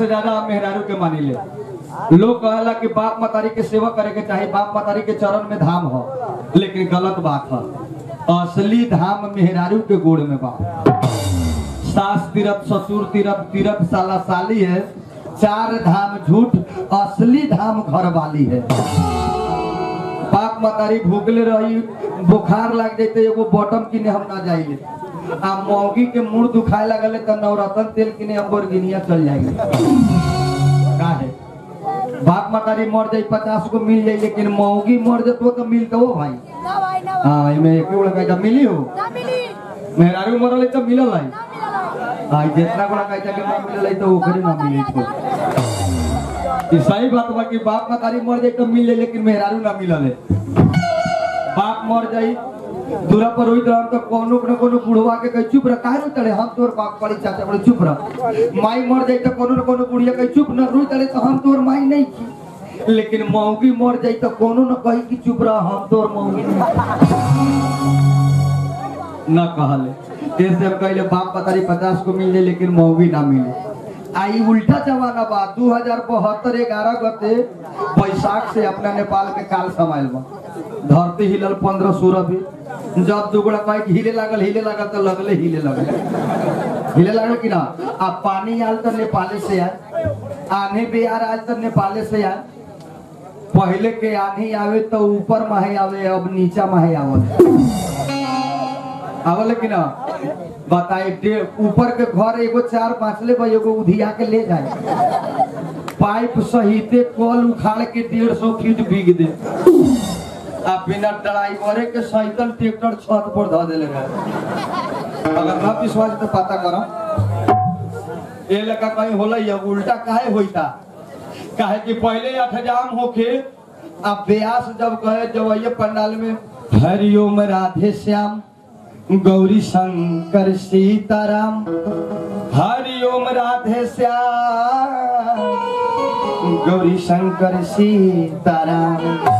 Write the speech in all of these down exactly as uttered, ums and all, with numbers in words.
से ज्यादा हम मेहरारू के मानी ले। लोग कहला कि बाप मतारी के सेवा करे के चाहिए, बाप मतारी के चरण में धाम हो, लेकिन गलत बात है। असली धाम मेहरारू के गोड़ में बा। सास तीरथ, ससुर तीरथ, तीरथ साला साली है, चार धाम झूठ, असली धाम घर वाली है। बाप मतारी भूखले रही, बुखार लग जाते एगो बॉटम किने हम ना जाइए, आ मौगी के मुंह दुखाए लगले तो नवरत्न तेल किने हम बोरगिनिया चल जाएंगे। काहे बाप मतारी मर जाए पचास को मिल जाए, लेकिन मौगी मर जातो तो मिलते हो भाई ना भाई ना हां एमे एक गोड़ा कहता मिली हो ना मिली, मेहरारू मरले तो मिलल है ना मिलल हां जितना गोड़ा कहता के ना मिलल है तो ओकरे ना मिले तो ई सही बात बा कि बाप मतारी मर जाए तो मिल जाए, लेकिन मेहरारू ना मिलल है। बाप मर जाए दूरा पर रोइत रहम तो कोनो न कोनो बुढ़वा के कह चुप रह, काहे रोतड़े हम तोर बाप पड़ी चाचा बड़े चुप रह। माई मर जाए तो कोनो न कोनो बुढ़िया कह चुप न रोतड़े तो हम तोर माई नहीं की, लेकिन मौगी मर जाए तो कोनो न कही कि चुप रह हम तोर मौगी न कहले। ऐसे हम कहले बाप पतारी पचास को मिल जाए लेकिन मौगी ना मिले। आई उल्टा जमाना बा। दो हजार बहत्तर ग्यारह गते बैसाख से अपना नेपाल के काल समायल बा। धरती हिलल पंद्रह सोलह भी, जब दुगड़ा पाइक हिले लागल हिले लागल तो लगले हिले लगल हिले लागल कि ना। अब पानी आल तो नेपाले से आए, आने बिहार आज तो नेपाले से आए। पहले के आनी आवे तो ऊपर माहे आवे, अब नीचा माहे आवल आवल कि ना। बताए ऊपर के घर एगो चार पांचले भाई एगो उधिया के ले जाए, पाइप सहिते कल उखाड़ के डेढ़ सौ फीट भीग दे, आ बिना ड्राइवरे के साइकिल ट्रैक्टर छत पर धो देले रहे। अगर ना विश्वास तो पता करो ए लगा कहीं होला या उल्टा काहे होइता। काहे कि पहले अठजाम होके अब व्यास जब कहे जब ये पंडाल में हरिओम राधे श्याम गौरी शंकर सीताराम, हरिओम राधे श्याम गौरी शंकर सीताराम,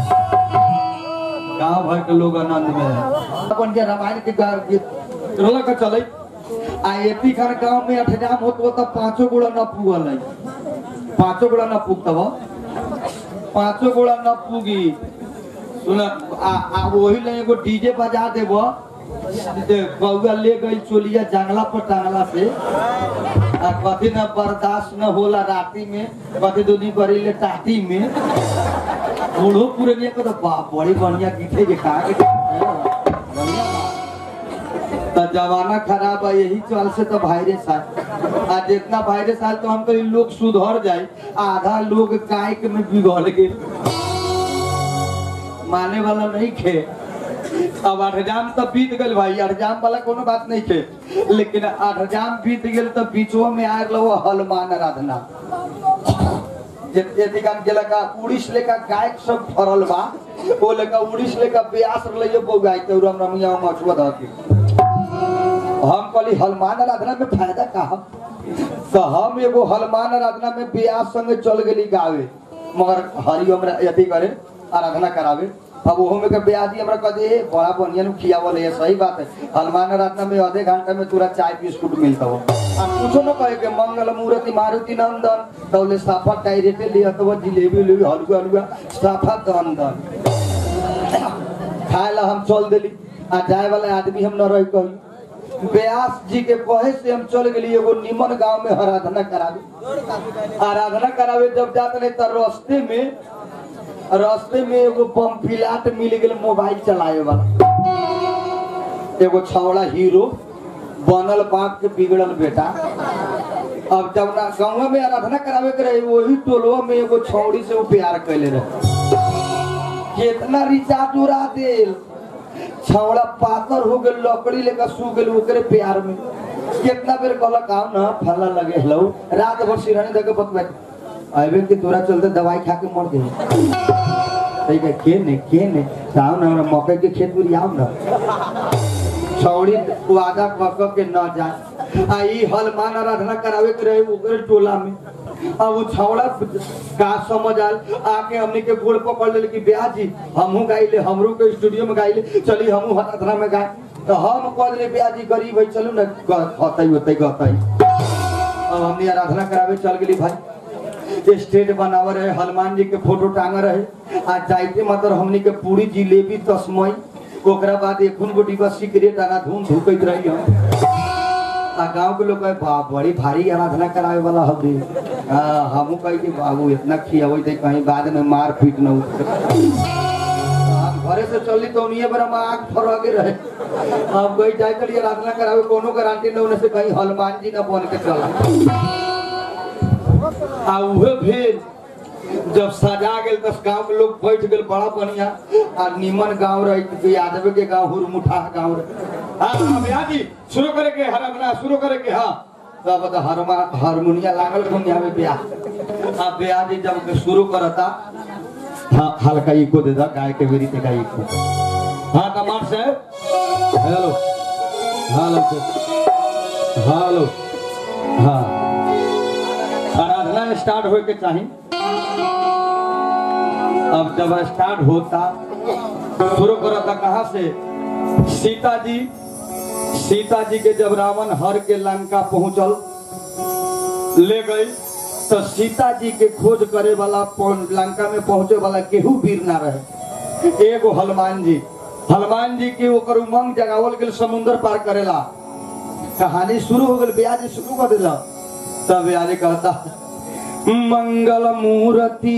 गाँव भर के लोग आनंद में है। अपन के रामायण के रोला का चले आ एपी खान गांव में अठजाम होत तो पांचों गोड़ा न पुगल है, पांचों गोड़ा न पुगतव, पांचों गोड़ा न पुगी सुना। आ, आ वही ले एगो डीजे बजा देबो, बउआ ले गई चोलिया जंगला पर टांगला से, आ कथी न बर्दाश्त न होला राती में, कथी दुनी करी ले टाटी में। बूढ़ो पुरनिया को तो बाप बड़ी बढ़िया गीते के खा के बढ़िया तो जमाना खराब है, यही चाल से तो वायरस है। आज जितना वायरस आए तो हम तो लोग सुधर जाए, आधा लोग कायक में बिगड़ गए, माने वाला नहीं खे। अब अठजाम तो बीत गल भाई, अठजाम वाला कोनो बात नहीं थे, लेकिन अठजाम बीत गल तो बीचवा में आए लो हनुमान आराधना। उड़ीस लेका गायक सब फरल बा, वो लेका उड़ीस लेका ब्यास रले बो गायक राम रमिया मछुआ द के। हम कहली हनुमान आराधना में फायदा का, तो हम एगो हनुमान आराधना में ब्यास संगे चल गेली गावे, मगर हरिओम यदि करे आराधना करावे। अब वो में के ब्याजी हमरा कह दे बड़ा बढ़िया नु खियावल है, सही बात है। हनुमान आराधना में आधे घंटा में तुरा चाय बिस्कुट मिलता हो। आ कुछो न कहे के मंगल मूर्ति मारुति नंदन तौले साफा डायरेक्ट ले अथवा जिलेबी ले हलवा हलवा साफा नंदन खाए ला हम चल देली। आ जाए वाला आदमी हम न रह कही व्यास जी के कहे से हम चल गेली एगो निमन गांव में आराधना करावे। आराधना करावे जब जात रहे तो रास्ते में रास्ते में एगो पंफिलाट मिल गए मोबाइल चलाए वाला, एगो छौड़ा हीरो बनल बाप के बिगड़ल बेटा। अब जब ना गाँव में आराधना करावे के रहे, वही टोलवा में एगो छौड़ी से वो प्यार कैले रहे, कितना रिचार्ज उड़ा देल, छौड़ा पातर हो गए, लकड़ी लेकर सू गए ओकरे प्यार में। कितना बेर कहलक आओ ना फला लगे हेलो, रात भर सिरहानी देके बतवा अबे के तोरा चलते दवाई खा के मर गए। ठीक है के ने के ने आओ ना हमरा मकई के खेत में आओ ना। छौड़ी वादा कक के न जाए, आई हनुमान आराधना करावे के रहे ओकरे टोला में। अब वो छौड़ा का समझ आल, आके हमने के गोड़ पकड़ ले कि ब्याह जी हमहू गाइले, हमरो के स्टूडियो में गाइले, चली हमहू आराधना में गाए। तो हम कह ले ब्याह जी गरीब है चलू ना हतई होतई गतई। अब हमने आराधना करावे चल गेली भाई। स्टेज बनावे रहे, हनुमान जी के फोटो टांग रहे। आ जाइते मतलब हमनी के पूरी जिलेबी तस्मई, ओकरा बाद एखुन गोटी बस सिगरेट आना धूम धुकैत रही हम। आ गांव के लोग कहे बाप बड़ी भारी आराधना करावे वाला हबे। हां हमहू कहे कि बाबू इतना खियावे थे कहीं बाद में मार पीट न उठ। घरे से चली तो उन्हीं बड़ा आग फरगे रहे। अब कोई जाए कर आराधना करावे कोनो गारंटी न होने से कहीं हनुमान जी न बन के चला। आ उहे भेल जब सजा गेल दस गांव के लोग बैठ गेल बड़ा बढ़िया। आ निमन गांव रहे कि यादव के गांव हुरमुठा गांव रहे। हां भैया जी शुरू करे के हरमना शुरू करे के। हां तब तो हरमा हारमोनिया लागल दुनिया में ब्याह। अब भैया जी जब शुरू करता हाँ हल्का इको दे दा गाय के बेरी ते गाय इको। हाँ कमांड से हेलो हेलो हेलो हाँ आराधना स्टार्ट हो के चाहिए। अब जब स्टार्ट होता शुरू करता कहाँ से? सीता जी सीता जी के जब रावण हर के लंका पहुंचल ले गई तो सीता जी के खोज करे वाला लंका में पहुंचे वाला केहू वीर ना रहे। एगो हनुमान जी हनुमान जी के ओकर उमंग जगावल गेल समुद्र पार करेला। कहानी शुरू हो गई, ब्याज शुरू कर दिला। तब ब्याज कहता मंगल मूर्ति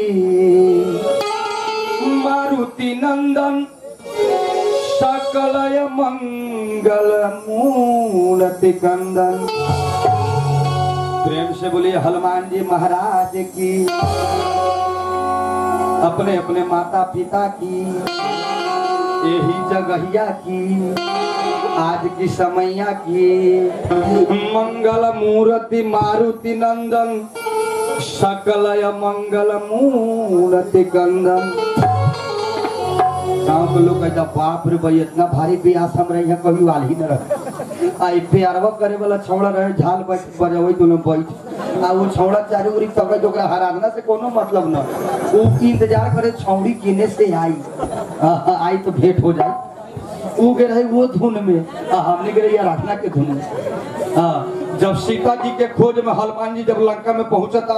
मारुति नंदन सकलय मंगल मूर्ति कंदन। प्रेम से बोलिए हनुमान जी महाराज की, अपने अपने माता पिता की, यही जगहिया की, आज की समैया की। मंगल मूर्ति मारुति नंदन सकलय मंगल मूर्ति कंदन। गाँव के लोग कहता बाप रे भाई इतना भारी ब्यास हम रहे कभी वाल ही न रहे। आई प्यारवा करे वाला छौड़ा रहे झाल बजावे दोनों बैठ। आ वो छौड़ा चारू उरी तक ओकरा आराधना से कोनो मतलब न। वो इंतजार करे छौड़ी किने से आई आई तो भेंट हो जाए। वो के रहे वो धुन में, हमने के रही आराधना के धुन में। हाँ जब सीता जी के खोज में हनुमान जी जब लंका में पहुंचता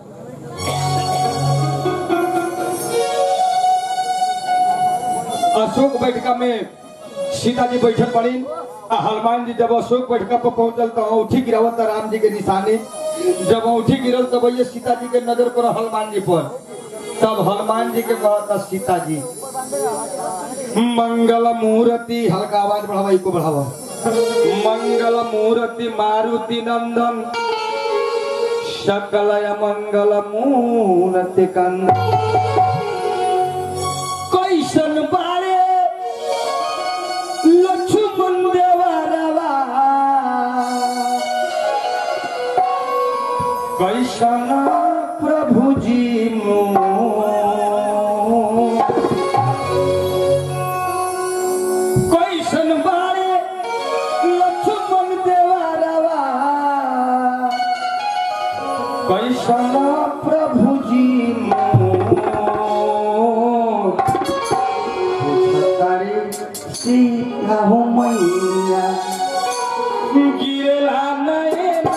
अशोक बैठका में सीता जी बैठल पड़ी। हनुमान जी जब अशोक बैठका पर पहुंचल तो औठी गिरावत राम जी के निशानी। जब औठी गिरल तब ये सीता जी के नजर पर हनुमान जी पर। तब हनुमान जी के कहता सीता जी मंगल मूर्ति, हल्का आवाज बढ़ावा इको बढ़ावा। मंगल मूर्ति मारुति नंदन सकलय मंगल मूर्ति कंदन। कैसन बारे लक्ष्मण देवरवा कैसन प्रभु जी कैसन बारे लक्ष्मण देवरवा कैसन प्रभु जी सीता हो मैया गिरला नैना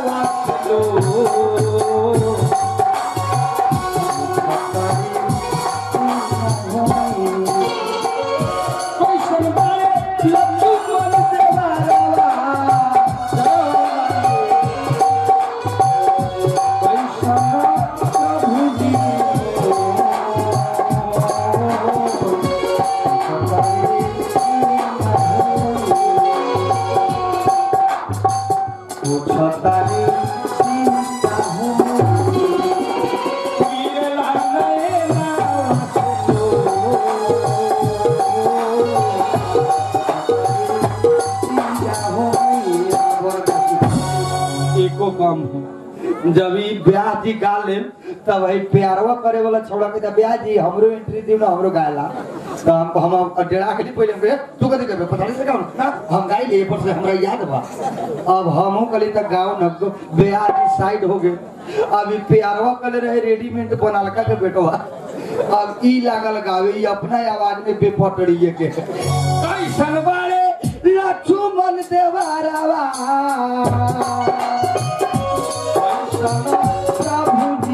जब ब्याह जी गा ले तब प्यारवा करे वाला छोड़ा के ब्याह जी हमरो एंट्री दी ना हमरो गायला तो हम हम डेरा के पहले तू कथी करबे पता नहीं से ना हम गाई ले पर से हमरा याद बा। अब हमहू कली तक गाँव न ब्याह जी साइड हो गए। अब प्यारवा करे रहे रेडीमेड बनालका के बेटवा। अब ई लागल गावे ई अपना आवाज में बेपटड़िए के कैसन बारे लक्ष्मण देवरवा प्रभु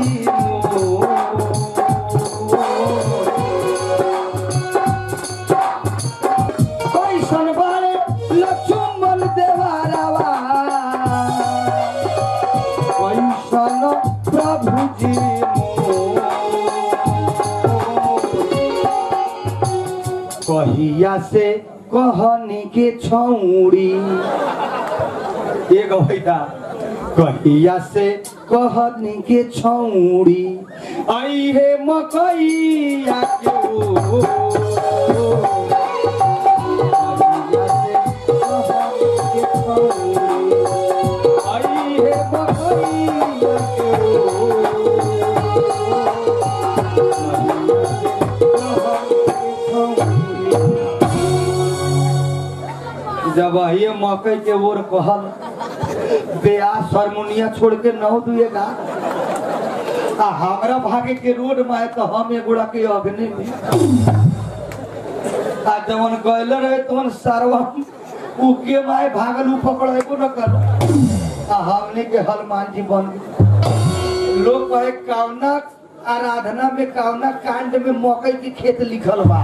प्रभु जी कहिया से कहनी के छौड़ी एगो होइता कहिया से कहनी के छौड़ी आई हे मकैया के ओ जब ये मकई के ओर कहल ब्यास हारमोनिया छोड़ के नौ दुएगा आ हमरा भागे के रोड में तो हम एगोड़ा के अग्नि में आ जवन गयल रहे तवन सरवा उके माए भागल उ पकड़ेबो न कर आ हमने के हनुमान जी बन गए। लोग कहे कावना आराधना में कावना कांड में मकई की खेत लिखल बा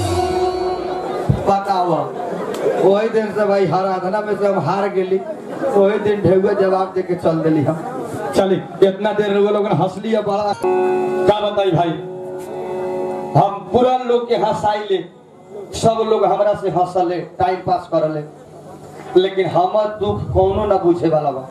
बताओ। वही दिन से भाई आराधना में से हम हार गेली वही दिन ढेउआ जवाब दे के चल दिली हम चली इतना देर लोग हंसली है बड़ा क्या बताई भाई। हम पूरा लोग के हंसाइले सब लोग हमरा से हंसले टाइम पास करले लेकिन हमर दुख कोनो ना पूछे वाला बा।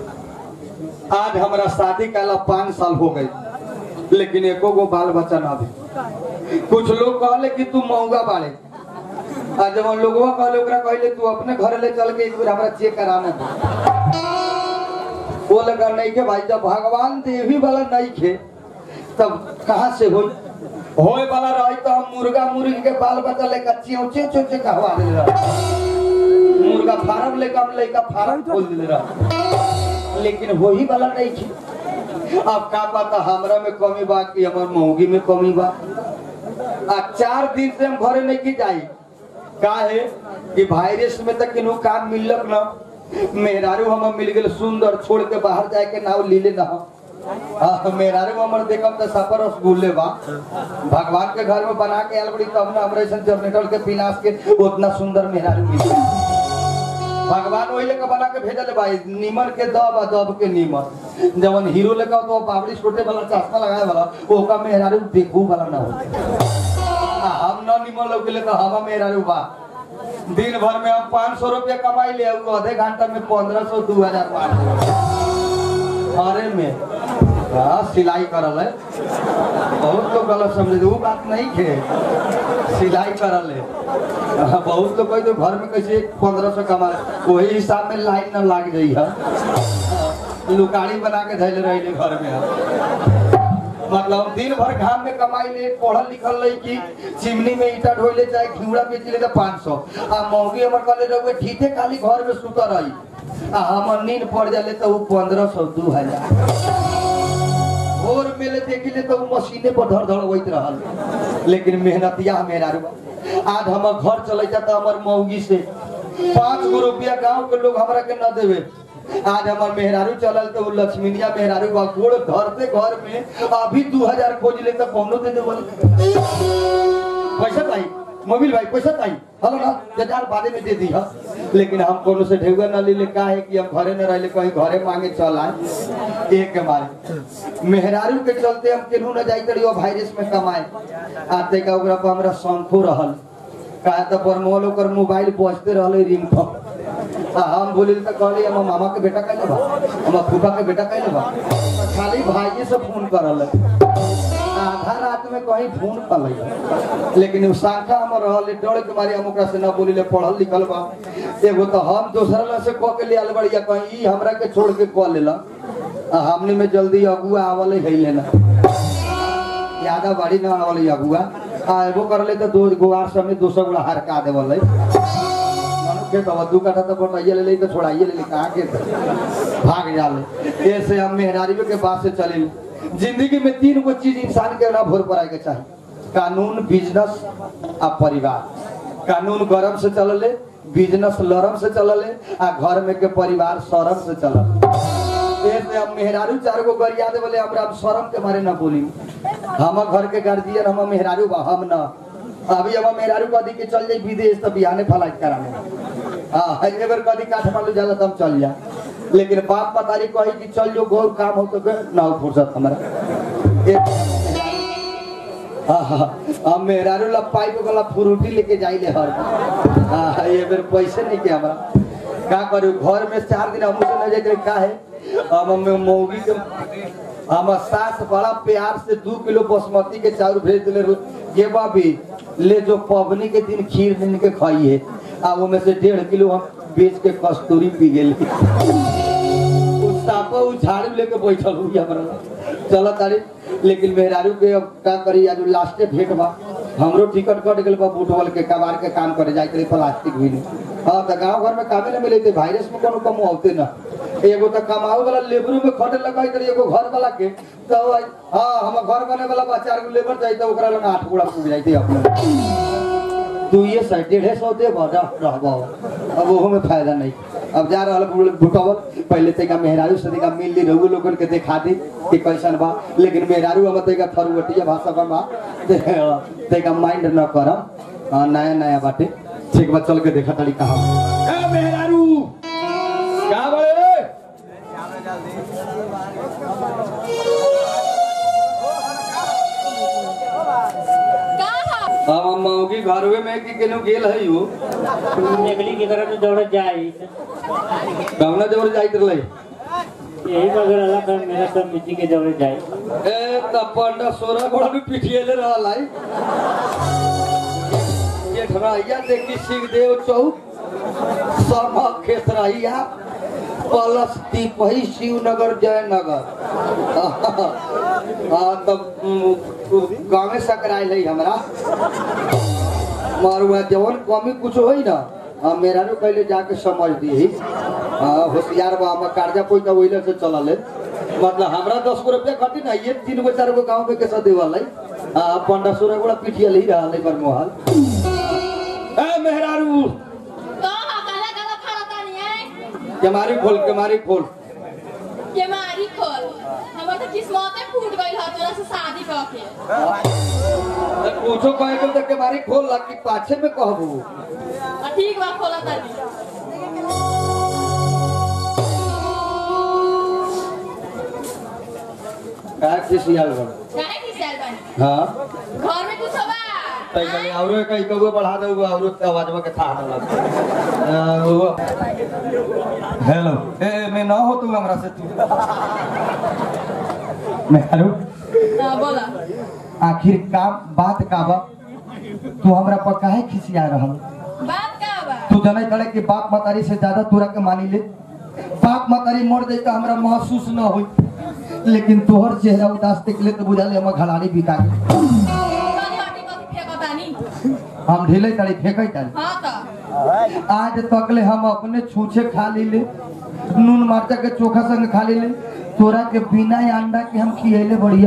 आज हमरा शादी काला पाँच साल हो गई लेकिन एको गो बाल बच्चा ना भी। कुछ लोग कहले कि तू महंगा बाड़े आ जब लोगवा कहले ओकरा कहले तू अपने घर ले चल के एक बार हमरा चेक कराना दे वो लगा नहीं के भाई जब भगवान देवी वाला नहीं खे तब कहां से हो होए वाला रही तो हम मुर्गा मुर्गी के बाल बच्चा लेकर चियो चियो चियो चियो कहवा दे रहा मुर्गा फार्म लेकर हम लेकर फार्म खोल दे रहा लेकिन वही वाला नहीं खे। अब का पता हमरा में कमी बा कि हमर मौगी में कमी बा। आ चार दिन से हम घरे नहीं की जाई का है कि वायरस में तक किन्हू काम मिलक न मेहरारू हम मिल गए सुंदर छोड़ के बाहर जाए के नाव लीले ना हाँ मेहरारू हमर देखम तो सफर रसगुल्ले बा भगवान के घर में बना के आल बड़ी तब ना हमरे जनरेटर के पिलास के उतना सुंदर मेहरारू मिल भगवान वही लेकर बना के भेजल भाई नीमन के दब आ दब के नीमन जवन हीरो लेकर तो बाबड़ी छोटे वाला चश्मा लगाए वाला ओका मेहरारू देखू वाला ना हो हम न निमन लोग ले तो हम मेहरारू बा दिन भर में हम पाँच सौ रुपया कमाई ले आधे घंटा में पंद्रह सौ दो हजार पाँच सौ अरे में हाँ सिलाई करल है बहुत लोग गलत समझे वो बात नहीं थे सिलाई करल है बहुत लोग तो घर में कैसे पंद्रह सौ कमा वही हिसाब में लाइन न लाग जाई है लुकारी बना के धैले रहे घर में मतलब दिन भर घाम में कमाई ले पढ़ल लिखल रही कि चिमनी में ईटा ढोले चाहे घिउड़ा बेच ले तो पाँच सौ आ मौगी हमर कहले रहुए ठीठे खाली घर में सुता रही आ हमर नींद पड़ जाले तो वो पंद्रह सौ दो हजार भोर मेले देख ले तो मशीने पर धड़ धड़ वही रहल लेकिन मेहनतिया मेरा आज हम घर चले जाता हमार मौगी से पाँच गो रुपया गाँव के लोग हमरा के न देवे आज हमार मेहरारू चलल तो लक्ष्मीनिया मेहरारू गोड़ धरते घर में अभी दो हजार खोज ले तो कौनो दे देवल पैसा ताई मोबिल भाई पैसा ताई हलो ना हजार बादे में दे दी है लेकिन हम कोनो से ढेउआ न ले का है कि हम घरे न रहले कहीं घरे मांगे चल आए एक के मारे मेहरारू के चलते हम केनू न जाई तड़ियो वायरस में कमाए आते का ओकरा पर हमरा शंखो रहल का त परमोल ओकर मोबाइल बजते रहले रिंग पर हम बोलिल त कहली हम मामा के बेटा कहले बा हम फूफा के बेटा कहले बा खाली भाई से फोन करल आधा रात में कहीं फोन कर लेकिन शाखा हम रहल डर के मारे हम ओकरा से न बोलिले पढ़ल लिखल बा एगो तो हम दोसरा से कह के लियाल बढ़िया कहीं ई हमरा के छोड़ के कह लेला हमनी में जल्दी अगुआ आवले है लेना ज्यादा बड़ी ना आवले अगुआ आ एगो कर ले तो दो गुआर समेत दो सौ गुड़ा हरका देवले के तो दू कथा तो बताइए ले तो छोड़ाइए ले कहां के भाग जाले ऐसे हम मेहरारी के पास से चले जिंदगी में तीन गो चीज इंसान के ना भोर पड़ाए के चाहिए कानून बिजनेस आ परिवार कानून गरम से चलले बिजनेस लरम से चलले आ घर में के परिवार शरम से चलल ऐसे हम मेहरारू चार गो गरिया दे बोले हमरा शरम के मारे ना बोली हम घर के गार्जियन हम मेहरारू बा हम ना अभी हम मेहरारू कदी के चल जाई विदेश तो बिहाने फ्लाइट कराने हां एक बार कदी काठमांडू जाला तब चल जा लेकिन बाप मतारी कही कि चल जो गौर काम हो तो ना फुर्सत हमारा हाँ मेहरारू ला पाइप वाला फ्रूटी लेके जाइले हर हाँ ये बेर पैसे नहीं के हमरा का करू घर में चार दिन हम से न जाते का है अब हम मौगी के हम सास बड़ा प्यार से दो किलो बासमती के चाउर भेज दिले ये बाबी ले जो पवनी के दिन खीर दिन के खाई है अब वो में से डेढ़ किलो हम बेच के कस्तूरी पी गेली सापा झाड़ू लेके बैठल हुई हमारा चलो तारी लेकिन मेहरारू के अब का करी आज लास्टे भेंट बा हमरो टिकट कट गेल बा फुटबॉल के कबाड़ के काम करे जाए के प्लास्टिक भी नहीं हाँ तो गांव घर में कामे न मिले थे वायरस में कोनो कम होते ना एगो तो कमाओ वाला लेबरू में खटे लगाई करे एगो घर वाला के तो हाँ हम घर बने वाला बा चार गो लेबर चाहिए तो ओकरा लगा आठ गुड़ा पूग जाते अपने तू ये साढ़े डेढ़ सौ दे बा रहबा अब वो में फायदा नहीं अब जा रहा भुटवल पहले तेका मेहरारू से तेका मिल ली रहू लोगन के देखा दी कि कैसन बा लेकिन मेहरारू हम तेका फरुवटिया भाषा बा तेका माइंड न करम नया नया बाटे ठीक बा चल के देखा तारी कहा ए मेहरारू का बड़े हम मौगी घरवे में कि केनो गेल है यू नेगली की तरफ दौड़ जाई कवना जोर जाइत रहले यही मगर अल्लाह का मेरा सब मिट्टी के दौड़ जाई ए तपंडा सोरा गोड़ा भी पिटिएले रहलाई ये ठराइया देखी सिंह देव चौक समा खेसराइया पलस तिपही शिवनगर जयनगर हाँ तब गाँव सकराइल है हमरा मारुआ जवन कमी कुछ होई ना हाँ मेरा नु कहले जाके समझ दी हाँ होशियार बा हम कर्जा पैसा वहीले से चलल है मतलब हमरा दस गो रुपया खटी ना ये तीन गो चार गो गाँव में कैसा देवल है हाँ पंडा सोलह गोड़ा पिटिया ले रहा है पर मोहल ए मेहरारू केमारी खोल केमारी खोल केमारी खोल हमर तो किस्मते फूट गइल ह तोरा से शादी क के पूछो कहे को तो केमारी खोल ला कि पाछे में कहबू ठीक बा खोला ताली का किसियाल बन काहे किसियाल बन हां घर में कुछ बा तई कने औरो कई कगो बढ़ा दऊ औरो आवाजवा के था न लग हेलो ए मैं ना हो तू हमरा से तू मैं हेलो हां बोला आखिर का बात का बा तू हमरा पर काहे खिसिया रहल बात का बा तू जाने तड़े कि बाप मतारी से ज्यादा तोरा के मानी ले बाप मतारी मर जाए तो हमरा महसूस न होई लेकिन तोहर चेहरा उदास देख ले तो बुझा ले हम घलाड़ी बिका के हम ढीले तड़ी फेंकै तड़ी हां त आज तक ले हम अपने छूछे खा ली ले नून मरचा के चोखा संग खा ली ले तोरा के बिना अंडा के हम खियले बढ़िया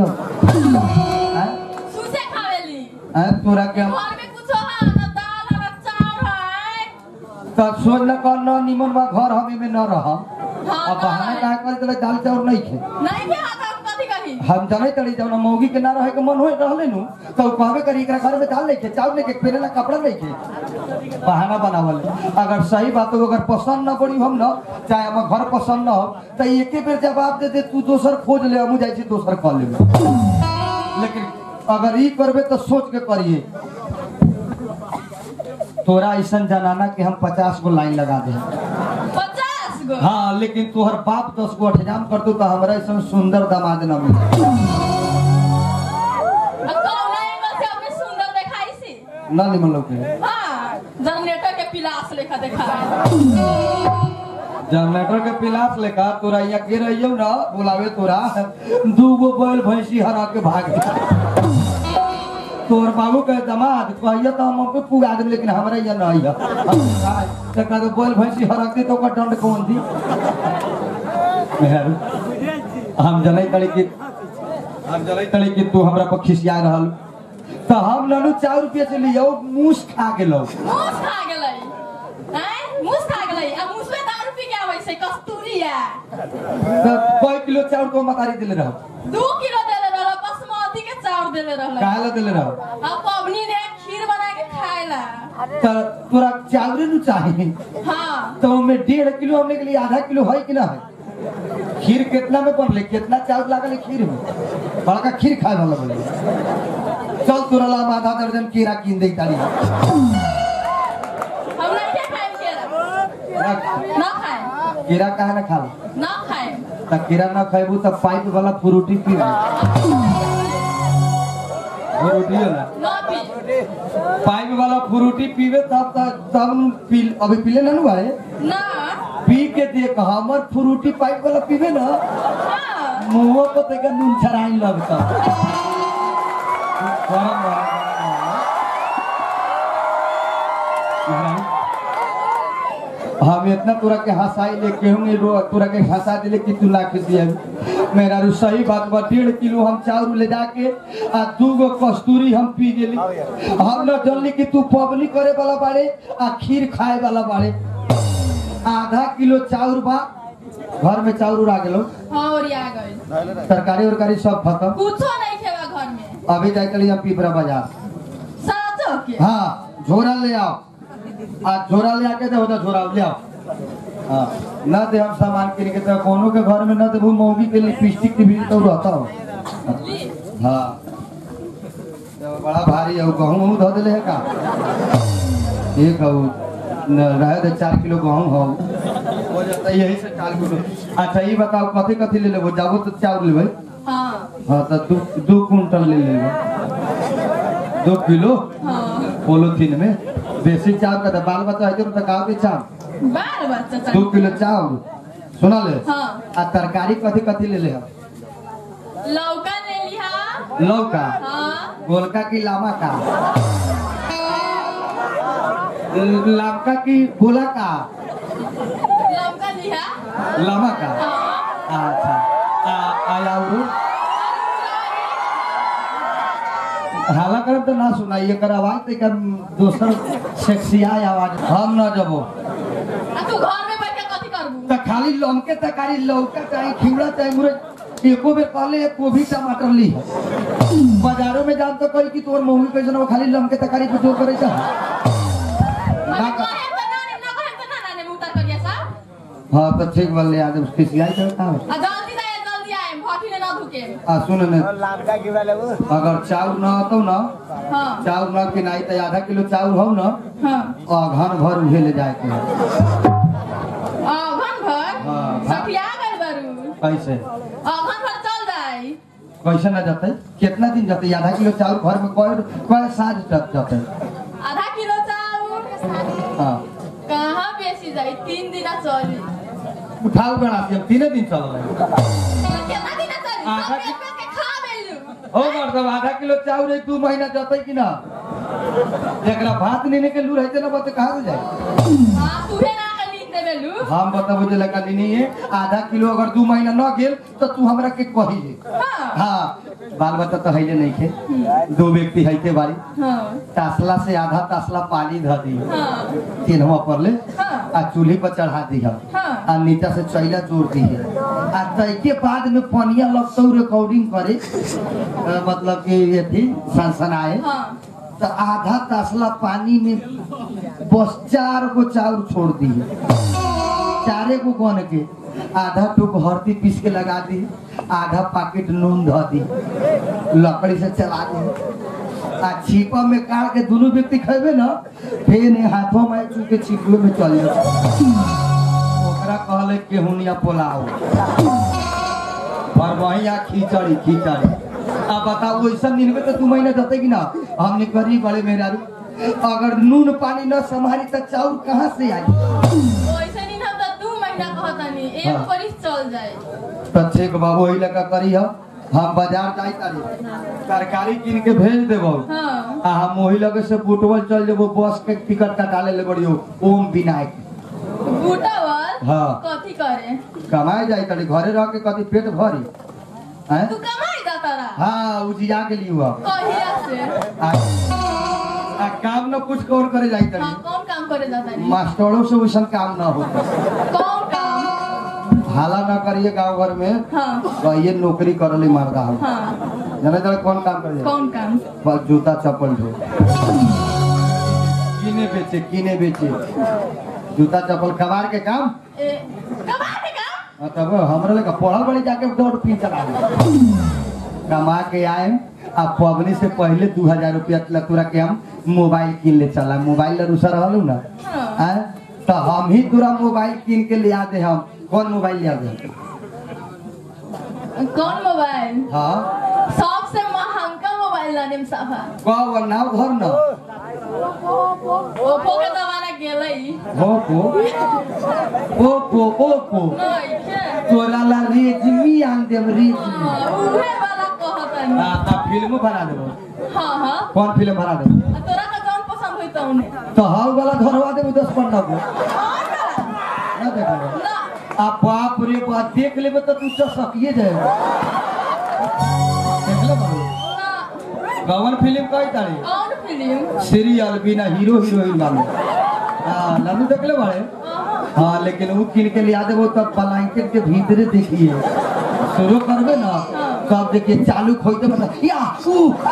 छूछे खावेली है तोरा के हम घर में कुछ है ना दाल है चावल है त सोच ल कर न निमन बा घर हमें में न रह हां अब बहाना का कर तले दाल चावल नहीं खे नहीं के हाथ हम कथि कही हम जाने तड़ी जब मौगी के ना रहे के मन होए रहले नु तो कहबे करी एकरा घर में दाल नहीं खे चावल नहीं के पेरेला कपड़ा नहीं खे बहाना बनावल अगर सही बात हो अगर पसंद न पड़ी हम न चाहे हम घर पसंद न हो त एके बेर जवाब दे दे तू दोसर खोज ले हम जाई छी दोसर क लेबे लेकिन अगर ई करबे तो सोच के करिए तोरा ऐसा जनाना कि हम पचास गो लाइन लगा दे पचास गो हाँ लेकिन तोहर बाप दस गो अठजाम कर दो तो हमरा ऐसा सुंदर दामाद न मिले कौन एंगल से अपने सुंदर दिखाई सी ना निमन लोग हां जनरेटर के पिलास लेखा देखा जनरेटर के पिलास लेखा तोरा यहाँ के रहियो ना बुलावे तोरा दू गो बैल भैंसी हरा के भाग तोर बाबू के दामाद कहिए तो हम पे पुगा दे लेकिन हमरा यहाँ नहीं है तका तो बैल भैंसी हरकते तो का दंड कौन दी मेहर हम जनै तड़ी कि हम जनै तड़ी कि तू हमरा पर खिसिया रहल तो हम ननु चार रुपया से लियो मूस खा गेलो मूस खा गेलै हैं मूस खा गेलै आ मूस में दारू पी के आबै छै कस्तूरिया तो कई किलो चाउर को मतारी दिले रहो दो किलो देले रहल बासमती के चाउर देले रहल काला दिले रहो आ पबनी ने खीर बना के खाएला तो तोरा चावरे नु चाहिए हां तो में डेढ़ किलो हमने के लिए आधा किलो है कि ना है खीर कितना में बनले कितना चावल लागल खीर में बड़का खीर खाए वाला बोले चल तोरा ला आधा दर्जन कीड़ा कीन दे तारी हमरा क्या खाए केरा ना खाए कीड़ा काहे ना खा ना खाए त कीड़ा ना खाइबू त पाइप वाला फ्रूटी पी फ्रूटी होला ना पी पाइप वाला फ्रूटी पीवे तब तब पी अभी पीले ना हुआ है ना पी के देख हमर फ्रूटी पाइप वाला पीवे ना हां मुंह को तक नून छराई लगता हम इतना तोरा के हंसाई लेके होंगे तोरा के हंसा दिले कि तू ना खिसिया मेरा रू सही बात बा डेढ़ किलो हम चाउर ले जाके आ दू गो कस्तूरी हम पी गेली हम न जानली कि तू पबनी करे वाला बारे आ खीर खाए वाला बारे आधा किलो चाउर बा घर में चाउर आ गेलो हां और आ गइल तरकारी उरकारी सब खत्म कुछो नहीं खेवा घर में अभी जाई चली हम पीपरा बाजार साचो के हाँ झोरा ले आओ आज झोरा ले आके दे होता झोरा ले आओ हाँ न दे हम सामान किन के तो कोनो के घर में न दे वो मौगी के लिपस्टिक की भी तो रहता हो हाँ बड़ा भारी है गहूँ धो दिले है का एक हो रहे दे चार किलो गहूँ हो हो जाता यही से चार किलो अच्छा ये बताओ कथी कथी ले लेबो जाबो तो चाउर लेबै हां हाँ तो दो दो कुंटल ले लेबो दो किलो हां पोलोथीन में बेसी चावल का बाल बच्चा है तो गाँव के चावल बाल बच्चा दो किलो चावल सुना ले हाँ आ तरकारी कथी कथी ले ले लौका ले लिया लौका हाँ गोलका की लामा का लमका की गोला का लौका लिया लामा का हाँ अच्छा आया हाला करब तो ना सुनाइए कर आवाज तो कर दोसर सेक्सिया आवाज हम ना जबो आ तू घर में बैठ के कथी करबू त खाली लमके तरकारी लौका चाहिए खिमड़ा चाहिए मुरे एको बेर कहले एक गोभी टमाटर ली बाजारों में जान तो कही कि तोर मम्मी कैसे ना खाली लमके तरकारी पे जोर करे जा ना कहे तो ना ना कहे तो ना ना उतार करिया सा हां तो ठीक बोल ले आज उसकी सियाई करता है आ जल्दी से जल्दी आए भट्टी ने ना धुके आ सुन ने लामका गिरा लेबो अगर चाउर ना तो ना हां चाउर ना कि नहीं तो आधा किलो चाउर हो ना हां आ घर भर उहे ले जाए के आ घन भर हाँ। सफिया गइल बारू कैसे आ घन भर चल जाई कैसे ना जाते कितना दिन जाते आधा किलो चाउर घर में कोई कोई साज तक जाते आधा किलो चाउर हां कहाँ बेसी जाई तीन दिन चली उठाओ बना हम तीन दिन चल रहे कितना दिन चली आधा सब कि- पेट पेट के खा लेलू ओ मतलब आधा किलो चाउर एक दू महीना जाते कि ना एकरा भात लेने के लू रहते ना बते कहाँ से जाए हां तुहे ना के नींद देबेलू हम बताबो जे लगा नहीं है आधा किलो अगर दू महीना न गेल तो तू हमरा के कही दे हां हाँ बाल बच्चा तो हैले नहीं खे दो व्यक्ति हैते बारी हां तासला से आधा तासला पानी ध दी हां तीनवा पर ले हाँ। आ चूल्ही पर चढ़ा दी हाँ। आ नीचा से चैला जोड़ दी है आ तैके बाद में पनिया लगता रिकॉर्डिंग करे आ, मतलब कि ये थी सनसनाए हां तो आधा तासला पानी में बस चार को चाउर छोड़ दी चारे को गन के आधा टूक हल्दी पीस के लगा दी आधा पैकेट नून ध दी लकड़ी से चला दी आ छिपा में काट के दोनों व्यक्ति खेबे ना फिर हाथों में चूके छिपे में चल जाए ओकरा कहले केहुनिया पोलाव और वही खिचड़ी खिचड़ी अब बताओ वैसा दिन में तो दू महीना जते कि ना हमने गरीब बड़े मेहरारू अगर नून पानी न संभाली तो चाउर कहाँ से आई वैसे नहीं हम तो दो महीना कहतानी एक हाँ। परिस चल जाए तो ठीक बाबू वही लगा करी है हम बाजार जाई तारी तरकारी किन के भेज देबो हां आ हम वही लगे से बुटवल चल जेबो बस के टिकट कटा ले बड़ियो ओम विनायक बूटावल हाँ। कथी करे कमाए जाई तारी घरे रह के कथी पेट भरी हैं तू कमाई जाता रहा हाँ उजिया के लिए हुआ कहिया से आ, आ काम न कुछ कौन करे जाई हां तारी कौन काम करे जाता नहीं मास्टरों से वैसा काम ना होता कौन काम हाला ना करिए गांव घर में हां कहिए नौकरी करले मरदा हो हां जाने जाने कौन काम करे कौन काम बस जूता चप्पल धो किने बेचे किने बेचे जूता चप्पल कबाड़ के काम ए कबाड़ के काम तब हमरा लगा पढ़ल बड़ी जाके दौड़ पी चला कमा के आए आ पबनी से पहले दू हजार रुपया तोरा के हम मोबाइल कीन ले चला मोबाइल रूसा रहलू ना हाँ। तो हम ही तोरा मोबाइल कीन के लिया दे हम कौन मोबाइल लिया दे कौन मोबाइल हाँ सबसे महंगा मोबाइल लाने में साफा कौन नाव घर न ओप्पो के जमाना गेलै ओप्पो ओप्पो ओप्पो नहीं के तोरा ला रेडमी आन देम रेडमी उहे वाला कहतन हां त फिल्म बना देबो हां हां कौन फिल्म बना देबो तोरा का कौन पसंद होई त उने तो हाउ वाला धरवा देबो दस पंद्रह को ना देखो ना आ बाप रे बाप देख लेबे त तू चसकिए जाएगा देख ले बाबू ना कौन फिल्म कई तारी कौन फिल्म सीरियल बिना हीरो हीरोइन वाला हां लालू देख ले बाड़े हाँ लेकिन वो किन के लिया देबो तब ब्लैंकेट के भीतर देखिए शुरू करबे ना तब देखिए चालू खोइते मतलब या ऊ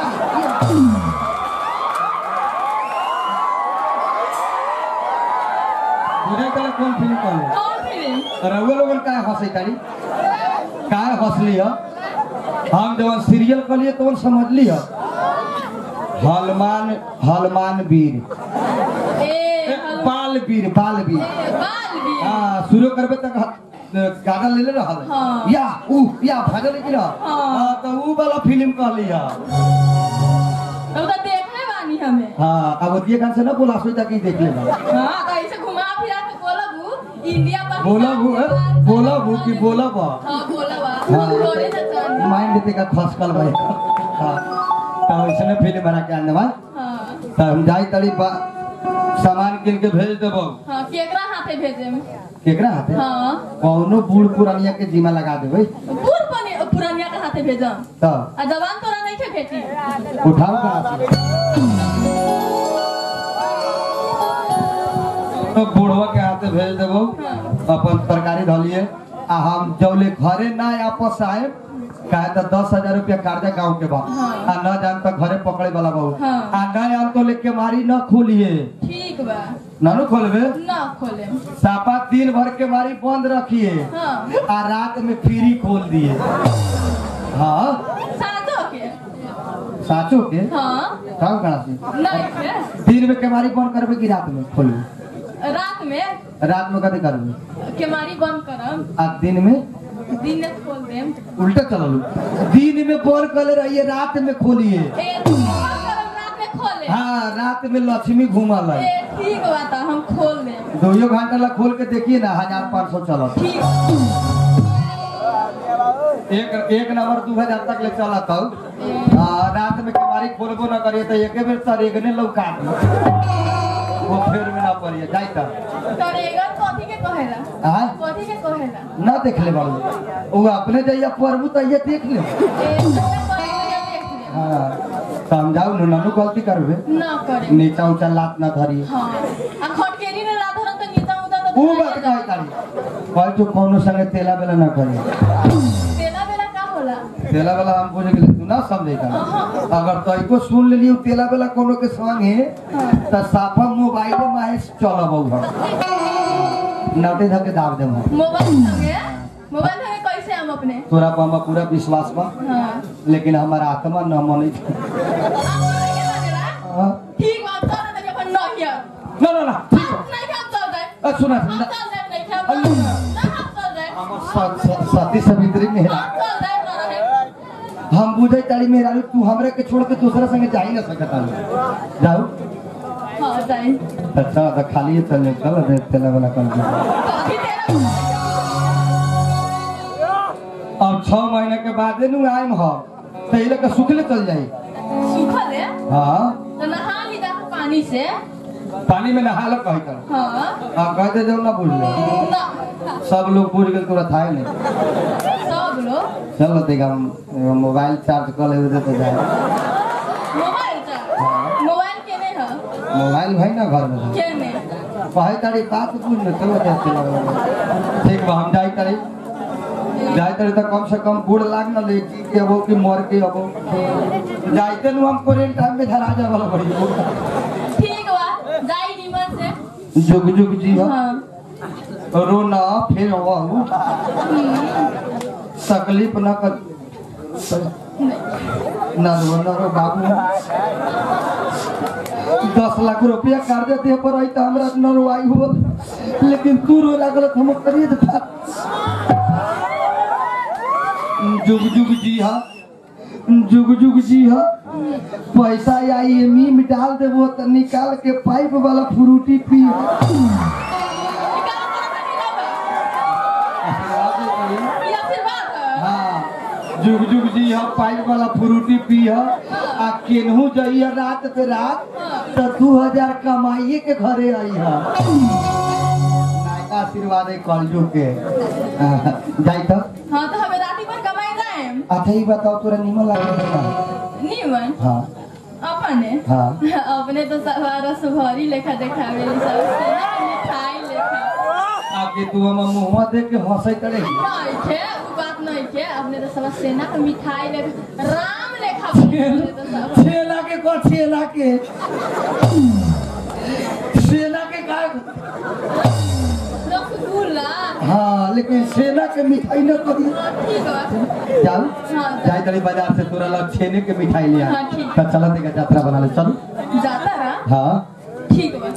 बुझे कल कौन फिल्म कहले कौन फिल्म रउआ लोगन काहे हंसै तारी काहे हंसली ह हम जवन सीरियल कहलिए तो समझली ह हनुमान हनुमान वीर ए हल- बाल वीर बाल वीर ए, बाल भी हाँ शुरू करबे तक गाना ले ले रहल हाँ। या ऊ या भजन की रह हाँ। हां तो ऊ वाला फिल्म कहली है तो तो देखले बानी हमें हां अब ओतिए गान से ना बोला सोई तक देख ले हां तो ऐसे घुमा फिरा के बोलबू इंडिया पाकिस्तान बोला भू बोला भू की बोला बा हां बोलबा हाँ। थोड़े से जान माइंड ते का खसकल भाई हां तो इसने फिल्म बना के आने बा हां तो हम जाई तड़ी बा सामान किन के भेज देबो हां केकरा हाथे भेजेम केकरा हाथे हां कौनो बूढ़ पुरानिया के जिम्मा लगा देबै बूढ़ पने पुरानिया के हाथे भेजम तो आ जवान तोरा नहीं के भेटी उठाओ कहां से तो बूढ़वा के हाथे भेज देबो हां अपन तरकारी धलिए आ हम जौले घरे ना आपस आए कहे तो दस हजार रुपया कर्जा गाँव के बा हाँ। आ न जान तो घरे पकड़े वाला बहु हाँ। आ न आन तो लेके मारी न खोलिए ठीक बा नानू खोलबे ना खोले सापा दिन भर के मारी बंद रखिए हां आ रात में फ्री खोल दिए हाँ साजो के साचो के हां काम करा से नहीं के दिन में केमारी बंद करबे कि रात में खोलबे रात में रात में कथी करबे केमारी बंद करम आ दिन में दिन में खोल देम उल्टा चललू दिन में बंद कर रहिए रात में खोलिए ए दिन में बंद करम रात में खोले हाँ रात में लक्ष्मी घूमल है ए ठीक बात हम खोल देम दो घंटा ला खोल के देखिए ना हजार पाँच सौ चलत ठीक एक एक नंबर दो हजार तक ले चलत हौ हाँ रात में केवारी खोलबो न करिए तो एक बेर तरेगने लौका दी वो फेर में ना पड़िए जाई त तरेगर कथी के कहेला हाँ कथी के कहेला ना देख ले बाबू वो अपने जाइए प्रभु तो ये देख ले ए तोरा कहेला देख ले हाँ समझाओ न ननु गलती करबे ना करे नीचा ऊंचा लात ना धरी हां आ खटकेरी ने रात रंग तो नीचा उदा तो वो बात कहे तारी कहे जो कोनो संगे तेला बेला ना करी तेला बेला का होला तेला बेला हम बुझ गेले तू ना समझे का अगर तो एको सुन लेलियो तेला बेला कोनो के संगे त साफा मोबाइल में चलबौ हम नटे धके दाब देम मोबाइल संगे मोबाइल संगे कैसे हम अपने तोरा पर हम पूरा विश्वास बा हां लेकिन हमारा आत्मा न माने आप के लागेला हाँ। ठीक बात चल दे अपन नहिया ना ना ना ठीक है नहीं हम चल जाए अ, सुना हम सुना चल जाए नहीं हम अल्लाह। ना हम चल जाए हमर स- स- सती सवित्री मेहरा हम चल जाए ना रहे हम बुझे तारी मेहरा तू हमरे के छोड़ के दूसरा संगे जा ही ना सकता जाओ हां जाए अच्छा तो खाली चल चल दे तेला वाला कर दे कथी तेरा अब छह महीने के बाद नु आइम हम तो ये के सुखले चल जाई सूखल है हां तो नहा ली जा पानी से पानी में नहा लो कहि कर हां अब कहते जो ना बुझ ले ना सब लोग बुझ गेल तोरा था नहीं सब लोग चलो देखा हम मोबाइल चार्ज कर ले दे तो जाए मोबाइल जा मोबाइल केने है मोबाइल भाई ना घर में केने कहे तारी बात बुझ ले चलो जाते ठीक बा हम जाई तारी जाई तारी तो कम से कम बूढ़ लाग ना ले जी के अबो कि मर के अबो जाइते नु हम कोरेन टाइम में धरा जा वाला पड़ी ठीक बा जाई निमन से जुग जुग जी हो हां रोना फिर वहू तकलीफ न कर न रो न रो बाबू दस लाख रुपया कर्जा दे पर आई तो हमरा न रोवाई हो लेकिन तू रो लागल हम करिए तो जुग जुग जी हाँ जुग जुग जी हाँ पैसा आई एम में डाल देबो तो निकाल के पाइप वाला फ्रूटी पी हाँ जुग जुग जी हाँ पाइप वाला फ्रूटी पी आ केनहू जाइए रात पे रात तो दू हजार कमाइए के घरे आई है आशीर्वाद है कलजू के जाई तो हाँ तो हमें राती पर कमाई जाए अच्छा ही बताओ तोरा निमन लागेला नीमन हाँ अपने हाँ अपने तो सवारा सुभरी लेखा देखावे सब मिठाई लेखा आके तू हम मुंहवा देख के हंसै करे नहीं थे वो बात नहीं थे अपने तो सब सेना का मिठाई लेखा राम लेखा छेला के को छेला के सेना के का रसगुल्ला हाँ लेकिन सेना के मिठाई न करी ठीक है चल जाई तड़ी बाजार से तोरा लग छेने के मिठाई ले आ हाँ, ठीक। तो चला देगा यात्रा बना ले चल जाता रहा हाँ ठीक है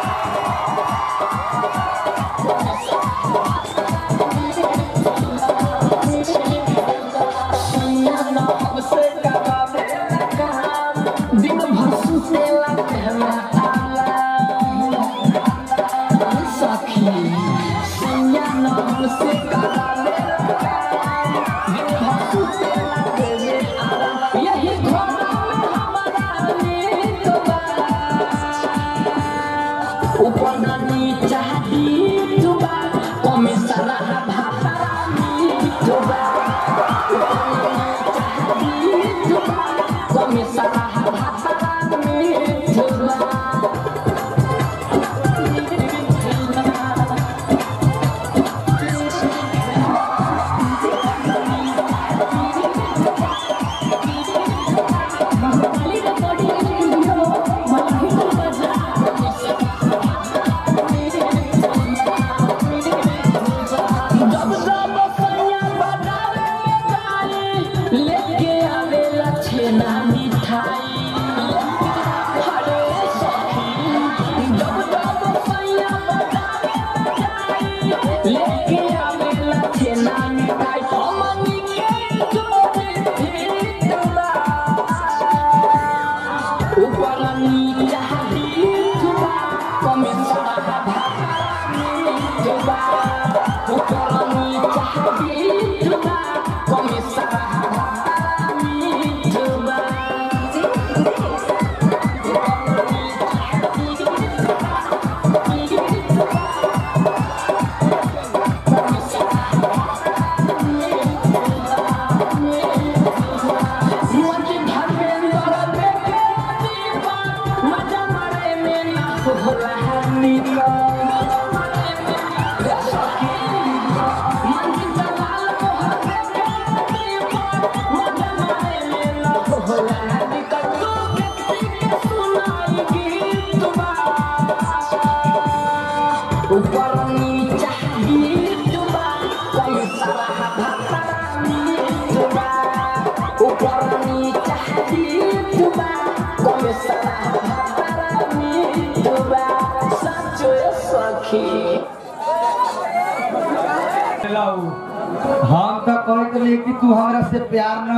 हम तो कहते रहे कि तू हमरा से प्यार न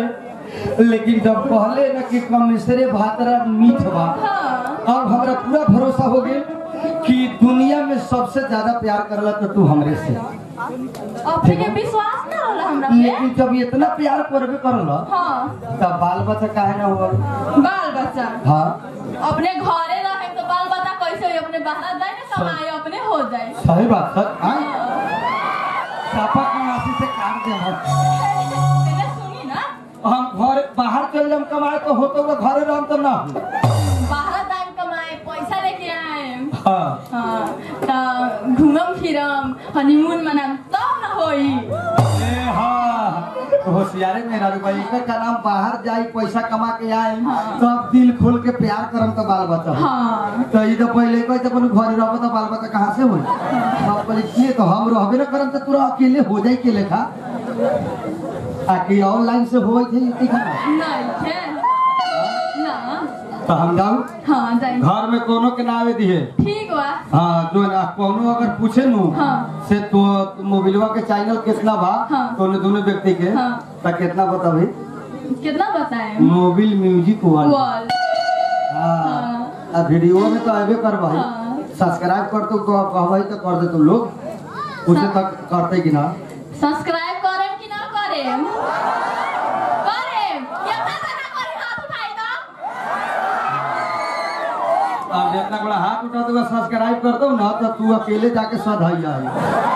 करले लेकिन जब कहले न कि कमिश्रे भातरा मीठ बा अब हमरा पूरा भरोसा हो गया कि दुनिया में सबसे ज्यादा प्यार करला तो तू हमरे से अपने विश्वास ना होला हमरा पे लेकिन जब इतना प्यार करबे करला हां तब बाल बच्चा काहे ना हुआ बाल बच्चा हाँ अपने घरे रहे तो बाल बच्चा कैसे हो अपने बाहर जाए ना कमाए अपने हो जाए सही बात सच हाँ पापा की मासी से काट दे हम पहले सुनी ना हम घर बाहर चल जाम कमाए तो होतो वो घरे रहम तो ना बाहर जाए कमाए पैसा लेके आए हाँ हां तो घूमम फिरम हनीमून मनाम तब ना होई ए हाँ होशियारे मेरा रू भाई का नाम बाहर जाई पैसा कमा के आए तब दिल खोल के प्यार करम तो बाल बच्चा हाँ तो ई तो पहले कोई तो अपन घर रहबो तो बाल बच्चा कहां से होई सब पहले किए तो हम रहबे न करम तो तोरा अकेले हो जाई के लेखा आकि ऑनलाइन से होई थे इतनी खा नहीं है ना तो हम जाऊ हाँ जाए घर में कोनो के नावे दिए ठीक बा हाँ जो ना कोनो अगर पूछे नु हाँ। से तो मोबाइलवा के चैनल कितना बा हाँ। तो दोनों व्यक्ति के हाँ। तो कितना बता भाई कितना बताए मोबाइल म्यूजिक वाला वॉल हाँ हाँ। आ वीडियो में तो आबे कर भाई हाँ। सब्सक्राइब कर तो कहवाई तो कर दे तुम लोग उसे तक करते कि ना सब्सक्राइब करें कि ना करें करें क्या पता ना करें हाथ उठाई दो अब जितना बड़ा हाथ उठा तो सब्सक्राइब कर दो ना तो तू अकेले जाके सधाई आई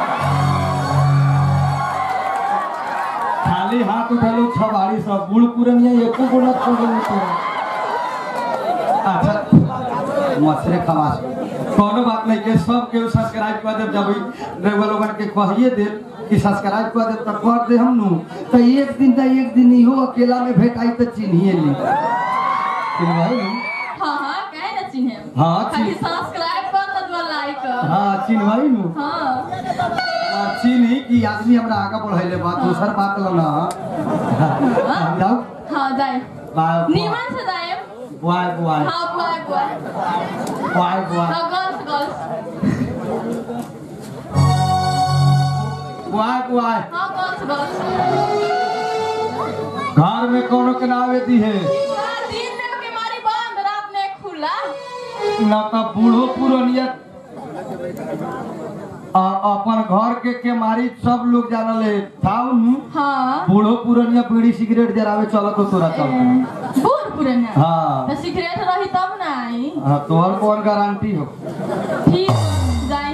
खाली हाथ उठा लो छबाड़ी सब बूढ़ पुरनिया एको गुना छोड़ अच्छा मछरे खवास कोनो बात नहीं के सब के सब्सक्राइब कर दे जब रेगुलर लोगन के कहिए दे कि सब्सक्राइब कर दे तो कर दे हम नु तो एक दिन तो एक दिन इहो अकेला में भेटाई तो चिन्हिए ली चिन्हवाई नु हाँ हाँ कहे ना चिन्हे हाँ, खाली चिन्ह- सब्सक्राइब कर दो लाइक कर हां चिन्हवाई नु हाँ और चिन्ही कि आदमी हमरा आगे बढ़ैले बात दूसर बात लो ना हम जाओ हाँ जाए बाय नीमन से जाए बाय बाय हाँ बुआ बुआ बाय बाय हाँ गर्ल्स गर्ल्स बाय बाय हाँ गर्ल्स गर्ल्स घर में कोनो के नावे दी है दिन में के मारी बंद रात में खुला ना तो बूढ़ो पुरनिया आ, अपन घर के के मारी सब लोग जानले थाउ नु हाँ बूढ़ो पुरनिया बीड़ी सिगरेट जरावे चलत तो तोरा चलत बूढ़ पुराना हाँ तो सिगरेट रही तब ना आई हाँ तोहर कौन गारंटी हो ठीक जाए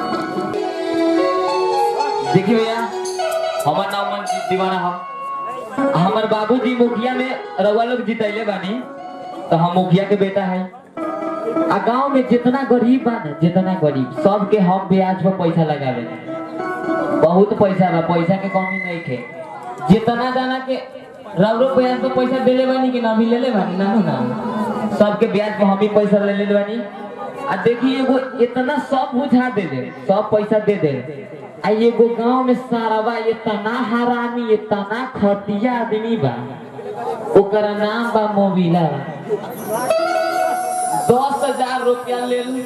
देखिए भैया हमार नाम मंजीत दीवाना हम हमार बाबूजी मुखिया में रवा लोग जितैले बानी तो हम मुखिया के बेटा है आ गांव में जितना गरीब बा ना जितना गरीब सबके हम ब्याज पर पैसा लगावे बहुत पैसा बा पैसा के कमी नहीं के जितना जाना के रवरो ब्याज पर पैसा देले बानी कि ना भी लेले बानी ना ना सबके ब्याज पर हम ही पैसा ले ले बानी आ देखिए एगो इतना सब बुझा दे दे सब पैसा दे दे आ एगो गांव में सारावा इतना हरामी इतना खटिया आदमी बा ओकरा नाम बा मोबिला दस हजार रुपया ले लू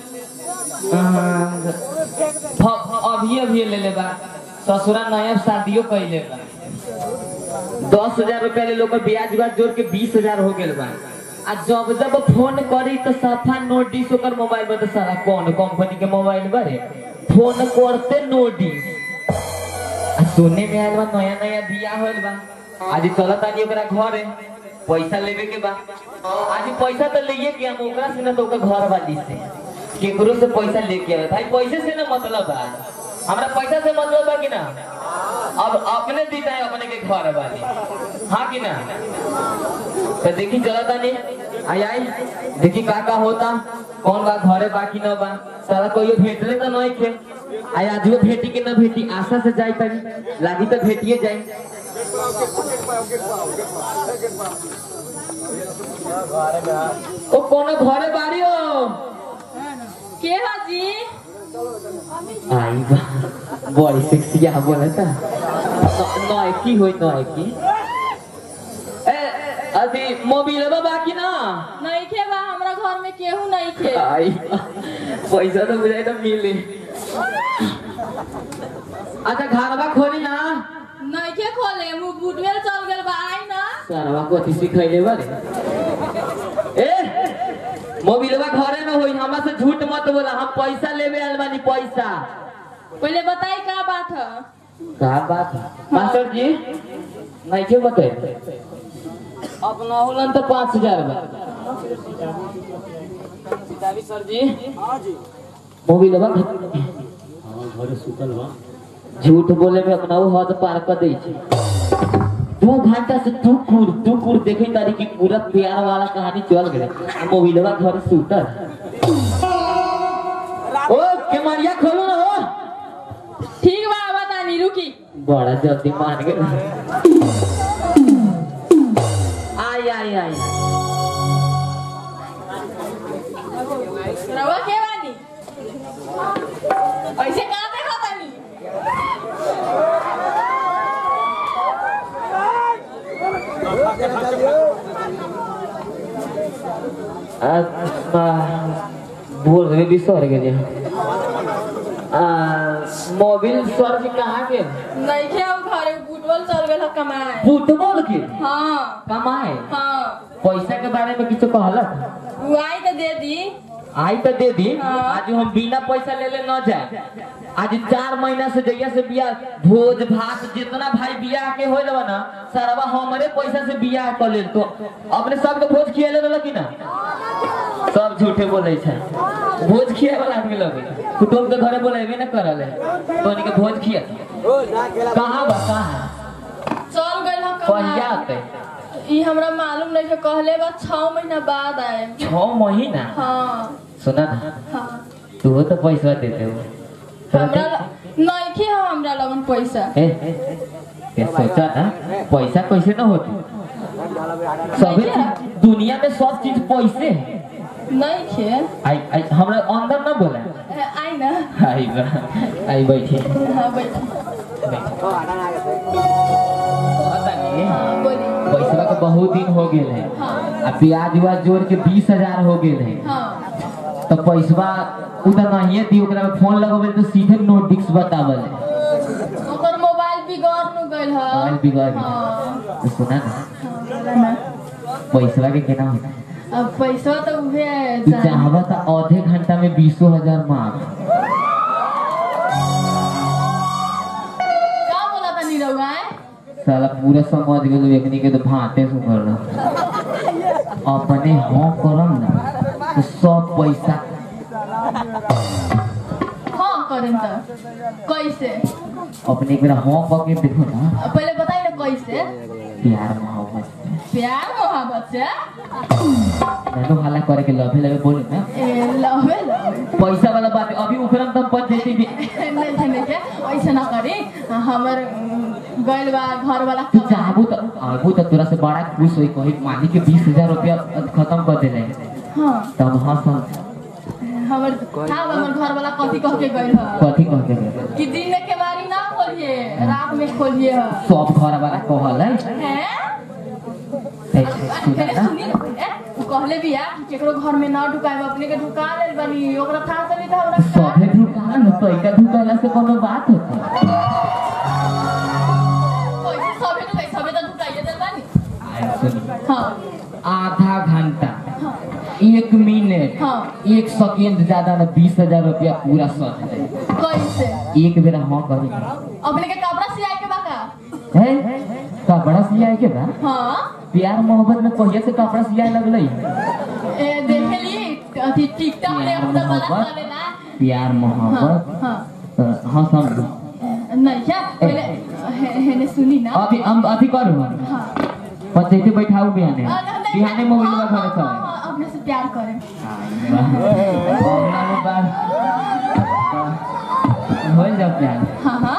अभी अभी ले ले बा ससुरा नया शादियों कैले बा दस हजार रुपया ले लो ब्याज ब्याज जोड़ के बीस हजार हो गए बा आ जब जब फोन करी तो सफा नोटिस ओकर मोबाइल में तो सारा कौन कंपनी के मोबाइल बारे फोन करते नोटिस आ सुने में आयल बा नया नया दिया होल बा आज चलत आनी ओकरा घरे पैसा लेवे के बा आज पैसा तो लिए के हम ओकरा से ना तो ओकर घर वाली से केकरो से पैसा लेके आवे भाई पैसे से ना मतलब बा हमरा पैसा से मतलब बा कि ना अब अपने दीता है अपने के घर वाली हाँ कि ना तो देखी चलता नहीं आई आई देखी का का होता कौन बा घरे बाकी ना बा सारा कोई भेटले तो नहीं खे आई आज वो भेटी के ना भेटी आशा से जाई तनी लागी तो भेटिए जाई ओ कोनो घरे बाड़ी हो के हाजी आई बा बड़ी सेक्सिया बोलता नय की होई नय की ए अभी मोबाइल बा बाकी ना नहीं खे बा हमरा घर में केहू नहीं खे आई पैसा तो बुझाई तो मिले अच्छा घरवा खोली ना नहीं खे खोले मु बुटवेल चल गेल बा आई ना सरवा को अथी सिखैले बारे ए मोबाइलवा घरे में होई हमरा से झूठ मत बोला हम पैसा लेवे आइल बानी पैसा पहले बताई का बात है का बात है मास्टर जी नहीं के बताए अपना होलन तो पाँच हजार बा सीतावी सर जी हां जी मोबाइलवा हां घरे सुतल बा झूठ बोले में अपना वो हद पार कर दे छी दो घंटा से टुकुर टुकुर देखे तारी की पूरा प्यार वाला कहानी चल गए मोबाइलवा घर सुतल ओ केमरिया खोलो ना हो ठीक बा बतानी रुकी बड़ा जल्दी मान गए आई आई रवा के बानी ऐसे कहाँ पे खाता नहीं बोल रहे भी सर के मोबाइल सर के कहाँ के नहीं क्या घरे फुटबॉल चल गया कमाए फुटबॉल के हाँ कमाए हाँ पैसा के बारे में किसी कहलक वो आई तो दे दी आई तो दे दी हाँ। आज हम बिना पैसा ले ले न जाए आज चार महीना से जैया से बिया भोज भात जितना भाई बिया के हो रहा ना सरवा हमारे पैसा से बिया कर ले तो अपने सबके भोज खिया ले कि ना सब झूठे बोले छे भोज खिया वाला आदमी लगे कुटुंब के घरे बोलेबे न करल है तो इनके भोज खिया कहां बा कहां चल गइल ह कहिया आते ई हमरा मालूम नहीं है कहले बा छह महीना बाद आए छह महीना हां सुना ना हां तू तो पैसा देते हो हमरा नहीं के हमरा लगन पैसा ए क्या सोचा ना पैसा कैसे ना होती सभी दुनिया में सब चीज पैसे है नहीं के आई आई हमरा अंदर ना बोला आई ना आई बा आई बैठे हां बैठ पता नहीं हां बोली पैसा का बहुत दिन हो गए है हां आ प्याज वाज जोड़ के बीस हजार हो गए है हां तो पैसा उधर नहीं दी ओकरा में फोन लगोबे तो सीधे नोट डिक्स बतावल ओकर मोबाइल बिगड़ नु गइल ह मोबाइल बिगड़ गइल। हां तो सुना ना पैसा के केना होता अब पैसा तो उहे तू चाहबा तो आधे घंटा में बीसो हजार मांग का बोला था नीरवा साला पूरा समझ गेलो एकनी के तो भाते सुकर अपने हाँ करम ना तो सब पैसा हां करें त कैसे अपने एक बार हाँ करके देखो ना पहले बताई ना कैसे प्यार मोहब्बत से प्यार मोहब्बत से मैं हाला करे के लवे लवे बोले ना ए लवे लवे पैसा वाला बात है, अभी उखरम तम पद देती भी नहीं थे नहीं थे ऐसा ना करी हमर गइल बा घर वाला तू चाहबू तो आबू तो तोरा से बड़ा खुश होई कही मालिक के बीस हजार रुपया खत्म कर देले हां तब हाँ सुन हमर था हमर घर वाला कथी कह के गइल ह कथी कह के गए? कि दिन में के बारी ना खोलिए रात में खोलिए ह सब घर वाला कहल है हैं ऐसे सुना ना सुनी ना ए कहले बिया केकरो घर में ना ढुकाए अपने के ढुका लेल बनी ओकरा था चली त हमरा सभे ढुका न तो एका ढुकाला से कोनो बात होती कैसे सबे ढुकाई सबे त ढुकाइए देल बानी सुन हां आधा घंटा हां एक मिनट हाँ। एक सेकंड ज्यादा ना बीस हजार रुपया पूरा सच दे कैसे एक बेर हाँ करी अपने के कपड़ा सियाए के बाका है कपड़ा सियाए के बा हां प्यार मोहब्बत में कहिया से कपड़ा सियाए लगलई ए देखली अथी टिकटॉक में हम तो गलत मोहब्बत चलेला प्यार मोहब्बत हां अ, हाँ समझ नहीं क्या पहले हे- हेने सुनी ना अभी हम अभी करू हां पते बैठाऊ बिहाने आ, नहीं, नहीं, बिहाने मोबाइल हाँ, में घरे हाँ, चले हाँ, हाँ, अपने से प्यार करें हो जा प्यार हाँ हाँ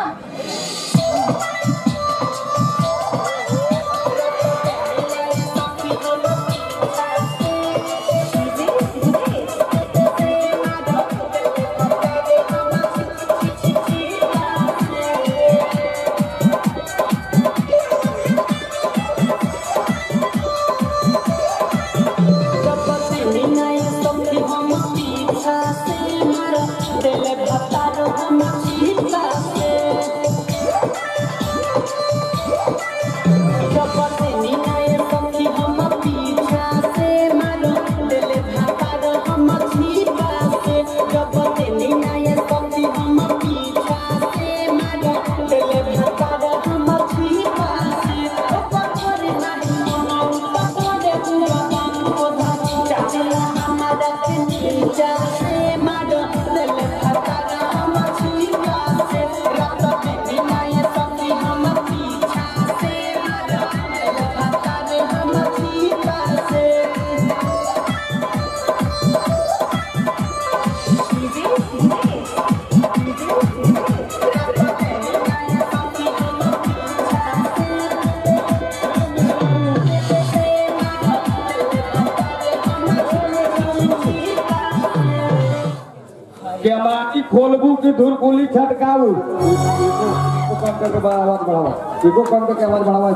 धुरकुली छटकाऊ इसको कम करके आवाज बढ़ावा इसको कम करके आवाज बढ़ावा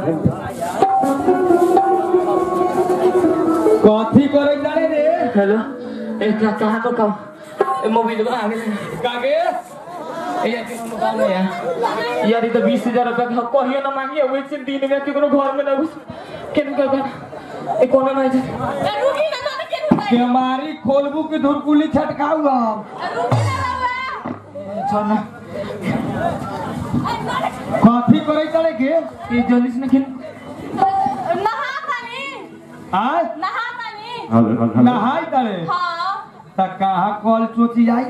कथी करे जाने रे हेलो ए क्या कहां तो कम ए मोबाइल में आ गए कागे ए यार किसी मोबाइल में यार यार ये तो बीस हज़ार रुपए का कहियो ना मांगिए वही से दिन में केकरो घर में ना घुस केन कर कर ए कोना में जा रुकी ना ना के के हमारी खोलबू की धुरकुली छटकाऊ हम रुकी ना रवा छोड़ ना कथी करे चले के ये जल्दी से निकल नहा तानी हां नहा तानी नहाई तले हां त कहां कॉल चोची आई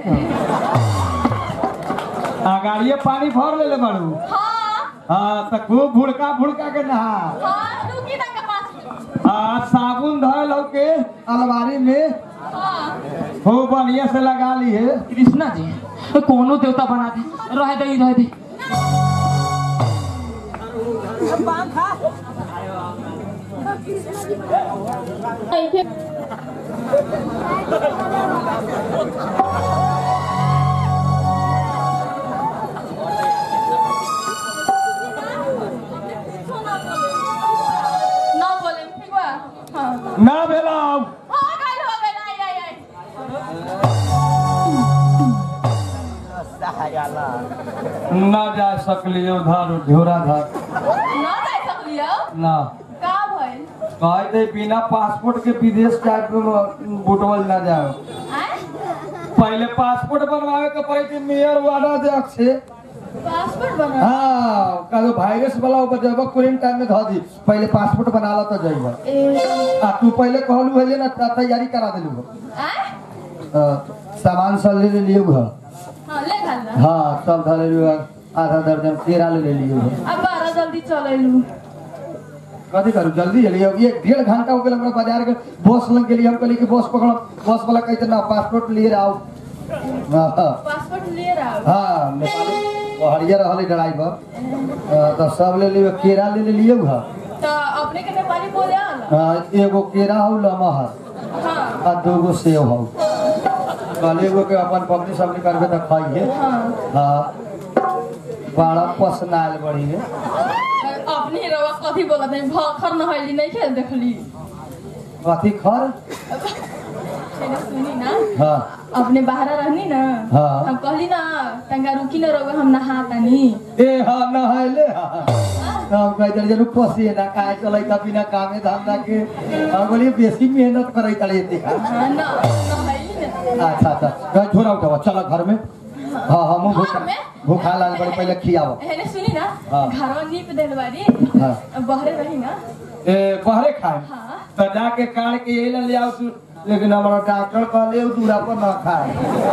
आ गाड़िए पानी भर ले ले बाड़ू हां हां त खूब भुड़का भुड़का के नहा हां रुकी ना के पास आ साबुन धल हो के अलमारी में हां खूब बढ़िया से लगा ली है कृष्णा जी ए कोनो देवता बना दे रह दे रह दे ना बोले ठीक बा हां ना भेला हो गइल हो गइल आई आई आई ना जा सकली उधर ढोरा धर ना जा सकलियो ना का भइल कहे दे बिना पासपोर्ट के विदेश जाए बुटवल ना जाओ आय पहले पासपोर्ट बनवावे के पड़े थी मेयर वाला अध्यक्ष से पासपोर्ट बना हाँ कहो वायरस वाला ऊपर जब क्वारंटाइन में धो दी पहले पासपोर्ट बना ला तो जाइए ए आ तू पहले कहलू है ना तैयारी करा दिलू आय सामान सब ले लियो है हां ले घाल ना हाँ सब धर लियो आधा दर्जन केरा ले लियो अब बारह जल्दी चलेलू कथी करू जल्दी चलिए एक डेढ़ घंटा हो गया हमरा बाजार के बस लग गेली हम कहली कि बस पकड़ो बस वाला कहते ना पासपोर्ट लिए आओ हाँ पासपोर्ट लिए रहा हाँ नेपाली हरिया रहले ड्राइवर तो सब ले लियो केरा ले ले लियो है तो अपने के नेपाली बोले आला हाँ एगो केरा हो लमहर हां आ दूगो सेव हो कल एगो के अपन पत्नी सब करके तो खाइए हां हाँ बड़ा पसनाल बड़ी है अपने रवा कथी बोलत है भखर न होइली नहीं खेल देखली कथी खर मैंने सुनी ना हाँ अपने बाहर रहनी ना हाँ। हम कहली ना तंगा रुकी न रहो हम नहा तानी ए हाँ नहाइले हाँ हम कहते जरूर पसी ना काहे चलै त बिना कामे धंधा के हम बोलिए बेसी मेहनत करै तले देखा हां ना नहाइली ना अच्छा अच्छा गए छोरा उठावा चलो घर में हाँ हम भूखा घर में? भूखा लाल बड़े पहले खियाओ हेने सुनी ना हाँ। घरवा नीप देल बारी हाँ। बहरे रही ना ए बहरे खाए हां तो जाके काट के यही ले आओ तू लेकिन हमारा डॉक्टर कहले दूरा पर ना खाए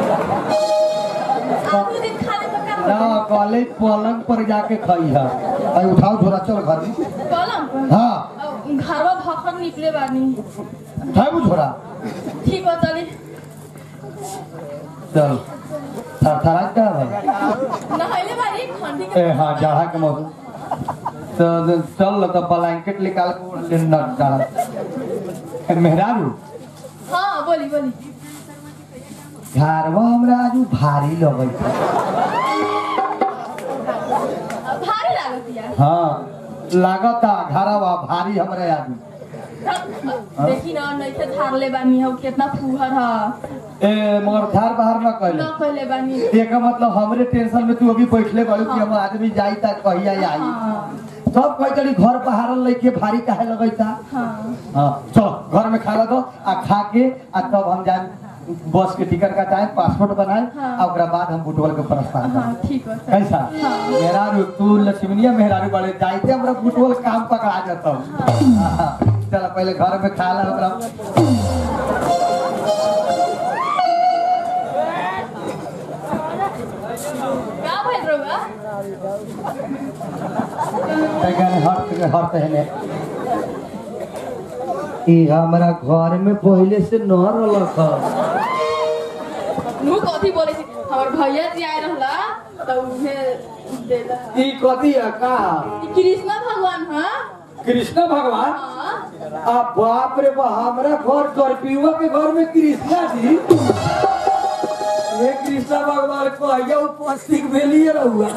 आधे दिन खाने को का ना कहले पलंग पर जाके खाई है अरे उठाओ छोरा चल घर में पलंग पर हाँ घरवा भखर निकले बानी खाए छोरा ठीक हो चली चल थर थरा क्या है नहाइले बारी ठंडी के ए हाँ जाड़ा के मौसम तो चल तो ब्लैंकेट निकाल के न जाड़ा मेहरारू हां बोली बोली घरवा हमरा आज भारी लगे भारी लागत यार हाँ लागता घरवा भारी हमरा आज देखी ना नइखे थारले बानी हो कितना फुहर ह ए मगर धार बाहर न कहले न कहले बानी एका मतलब हमरे टेंशन में तू अभी बैठले बाड़ू कि हम आदमी जाई ता कहिया आई हां सब कह चली घर बाहर लेके भारी काहे लगैता हां हाँ चलो घर में खा ला दो आ खा के आ तब हम जाए बस के टिकट कटाए पासपोर्ट बनाए हाँ। और ओकरा बाद हम बुटवल के प्रस्ताव हां ठीक है कैसा हाँ। मेहरारू तू लक्ष्मीनिया मेहरारू बड़े जाइते हमरा बुटवल काम पकड़ा जाता हाँ। चलो पहले घर में खा ला ओकरा का भइल रहुआ तैकाने हट के हट है ई हमरा घर में पहले से न रहलक नु कथी बोले छी हमर भैया जी आए रहला त उहे देला ई कथी है का ई कृष्ण भगवान हां कृष्ण भगवान हां आ बाप रे बा हमरा घर करपियुआ के घर में कृष्णा जी हे कृष्ण भगवान को आया उपस्थित भेलिए रहुआ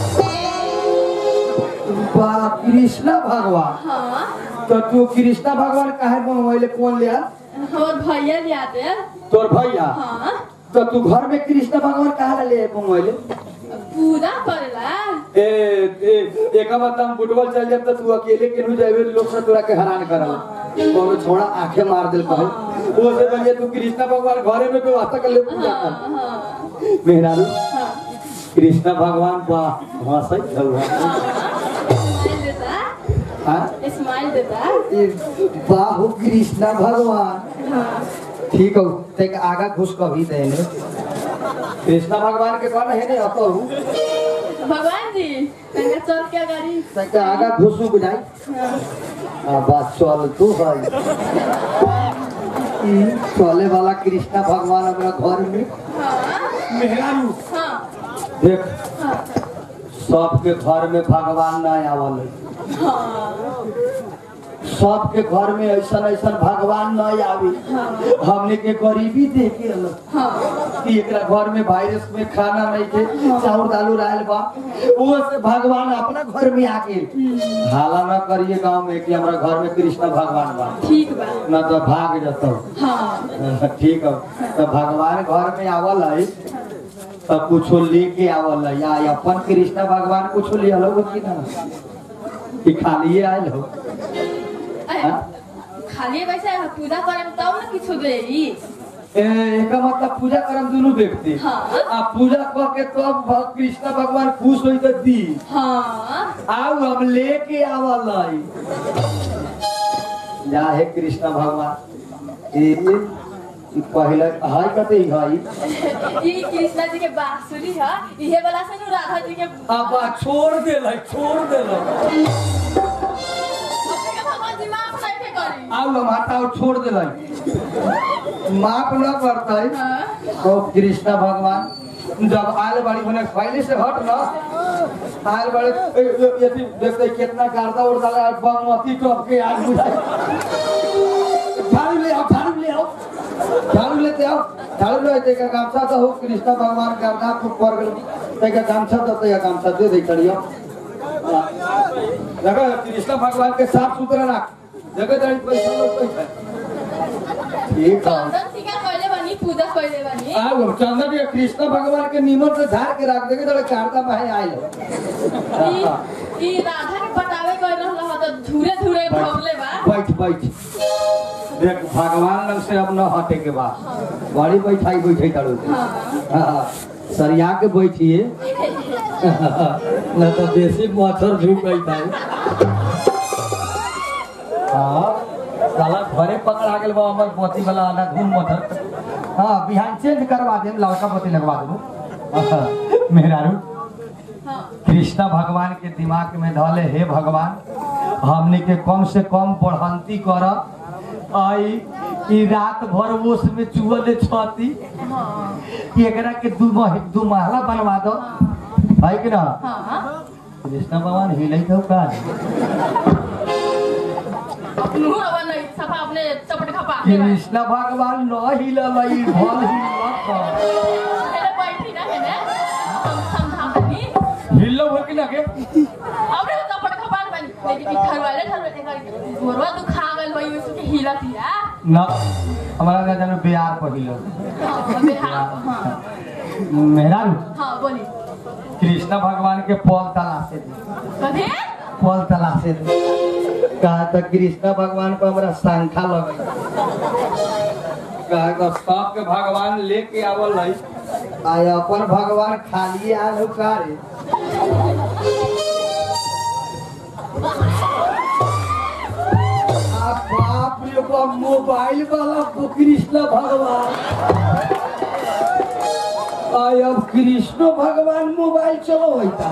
बा कृष्ण भगवान हाँ तो तू कृष्ण भगवान काहे मोबाइल कौन लिया और भैया लिया दे तोर भैया हाँ तो तू घर में कृष्ण भगवान काहे ले मोबाइल पूजा करेला ए ए एका बात हम फुटबॉल चल जात तू अकेले केनु जावे लोग से तोरा के हैरान करल कोनो छोड़ा आंखें मार देल कहे वो से बनिए तू कृष्ण भगवान घरे में व्यवस्था कर ले पूजा हाँ कर हाँ मेहरारू हाँ कृष्ण भगवान बा हंसै छौआ स्माइल देता हां स्माइल देता ए बाहु कृष्ण भगवान हाँ ठीक हो ते आगा घुस कभी देले कृष्ण भगवान के कौन है ने हतो भगवान जी तंगा चल क्या गाड़ी ते आगा घुसू बुझाई आ बात चल तू भाई ई चले वाला कृष्ण भगवान अपना घर में हाँ मेहरारू हाँ देख हाँ सबके घर में भगवान ना आवल हाँ सबके घर में ऐसा ऐसा भगवान न आवे हमने के गरीबी देखे हाँ कि एकरा घर में वायरस में खाना नहीं थे चाउर दालू रहल बा वो से भगवान अपना घर में आके हाला ना करिए गांव में कि हमारा घर में कृष्ण भगवान बा ठीक बा ना तो भाग जतो हाँ ठीक है तो भगवान घर में आवल है तो कुछ लेके आवल है या अपन कृष्ण भगवान कुछ ले हलो कि ना कि खाली आयल हो अरे, खाली वैसे पूजा करे तब ना किछु देरी ए एका मतलब पूजा करम दुनु व्यक्ति हाँ। आ पूजा क के तब भ- कृष्ण भगवान खुश होई त दी हाँ आउ हम लेके आवल है जा हे कृष्ण भगवान ए ई पहले हाय कते हाय ये कृष्णा जी के बांसुरी है इहे वाला से नु राधा जी के अब छोड़ दे लै छोड़ दे लै अपने के भगवान जी माफ कैसे करी आउ हम हटाओ छोड़ दे लै माफ न करतै हाँ तो कृष्ण भगवान जब आयल बाड़ी बने पहले से हट ना आयल बाड़ी ए, ए, यदि देखते कितना गार्दा उड़ डाला बागमती टॉप के आग बुझाई झाड़ू ले आओ झाड़ू ले आओ झाड़ू लेते आओ झाड़ू ले ते का गामछा तो हो कृष्ण भगवान का नाम को पर गल ते का गामछा तो ते का गामछा दे दे करियो देखो कृष्ण भगवान के साफ सुथरा रख जगह दाई पैसा लो पैसा ठीक है चंदन टीका कइले बनी पूजा कइले बनी आओ चंदन के कृष्ण भगवान के नीमन से झाड़ के रख देगे तो कारदा माहे आइल ई ई राधा के पटावे कइल रहल त धुरे धुरे भगले बा बैठ बैठ देख भगवान लग से अब न हटे के बाद बड़ी बैठाई बैठे तारू हां सरिया के बैठिए न तो बेसी मच्छर झुक गई था हां साला घरे पकड़ा गेल बा हमर पोती वाला ना घूम मच्छर हां बिहान चेंज करवा देम लड़का पोती लगवा देबो मेहरारू हां कृष्ण भगवान के दिमाग में धले हे भगवान हमने के कम से कम बढ़ंती कर आई ई रात भर ओस में चुअल छती हां एकरा के दू मह दू महला बनवा दो है कि ना हां कृष्ण भगवान हिलै तो का नु अब नहीं सफा अपने चपट खपा कृष्ण भगवान न हिललै भल हिलत पहले बैठी ना है ने हम समझा दनी हिललो हो कि ना के अपने चपट खपा बनी लेकिन घर वाले घर में कर गोरवा तू खा गल भाई उसके हिला थिया न हमारा ना जानो बिहार पर हिलो हां बिहार हां मेहरारू हां बोली कृष्ण भगवान के पल तलाशे दे कभी पल तलाशे दे कहा तो कृष्ण भगवान को हमारा शंखा लगे कहा तो सब के भगवान लेके आवल है आय अपन भगवान खाली आल हो का रे आ बाप रे बाप मोबाइल वाला को कृष्ण भगवान आय अब कृष्ण भगवान मोबाइल चलो होता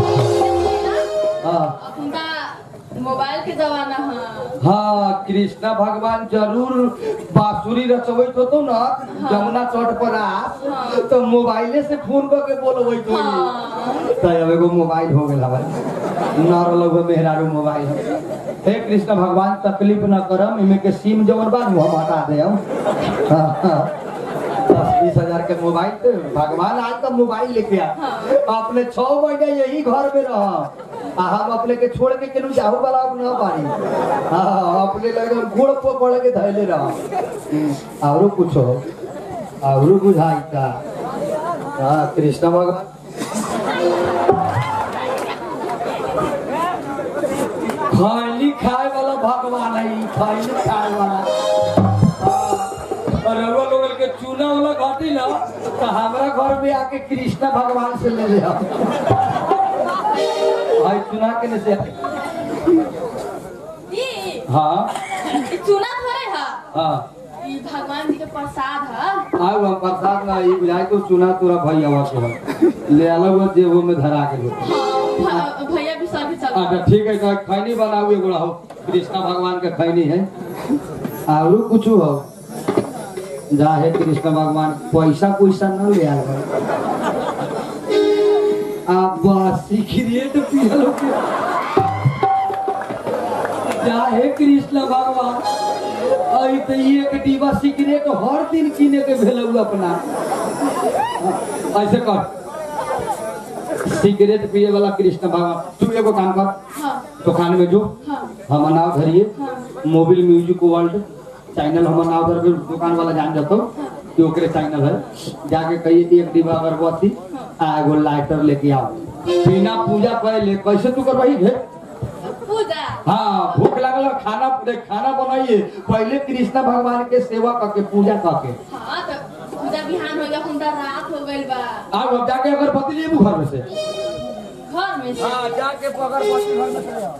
हाँ उनका मोबाइल के जमाना है हाँ कृष्ण भगवान जरूर बांसुरी रचबैत होतो ना जमुना तट पर आ तो मोबाइले से फोन करके बोलबैत होई हाँ। तो अब एगो मोबाइल हो गेल हमारे न रहलो मेहरारू मोबाइल हे कृष्ण भगवान तकलीफ न करम इमे के सिम जवन बा हम हटा दे हम हाँ हाँ बीस हजार के मोबाइल पे भगवान आज तो मोबाइल लेके आ अपने छह महीने यही घर में रहा आ हम अपने के छोड़ के केनू जाहू वाला अब ना पानी हाँ अपने लगे गुड़ पे पड़ के धैले रहा और कुछ हो और बुझाई का हाँ कृष्ण भगवान खैली खाए वाला भगवान है खैली खाए वाला और वो लोग के चूना वाला घाटी ना तो हमारा घर में आके कृष्ण भगवान से ले ले भाई चुना के ने से ई हाँ ई चूना थोड़े है हाँ ई भगवान जी के प्रसाद है आओ हम प्रसाद ना ये बुझाई तो चुना तोरा भैया हुआ के ले आलो वो जेबो में धरा के हाँ भ- भैया भी सर के चल अच्छा ठीक है तो खैनी बनाओ एगो हो कृष्ण भगवान के खैनी है और कुछ हो जा है कृष्ण भगवान पैसा पैसा न ले आल आप सिगरेट पियल जा है कृष्ण भगवान आई तो एक डिब्बा सिगरेट हर दिन किने के भेलू अपना ऐसे कर सिगरेट पिए वाला कृष्ण भगवान तू एगो काम कर हाँ दुकान में जो हाँ हम नाव धरिए हाँ मोबाइल म्यूजिक वर्ल्ड चैनल हम नाव धर दुकान वाला जान जातो कि ओकरे चैनल है जाके कही एक डिब्बा अगरबत्ती आ एगो लाइटर लेके आओ बिना पूजा पहले कैसे तू करवाई है पूजा हाँ भूख लगल खाना खाना बनाइए पहले कृष्ण भगवान के सेवा करके पूजा करके हाँ तो पूजा बिहान हो गया हुंडा रात हो गइल बा अब अब जाके अगरबत्ती ले घर में से घर में से हाँ जाके अगरबत्ती घर में से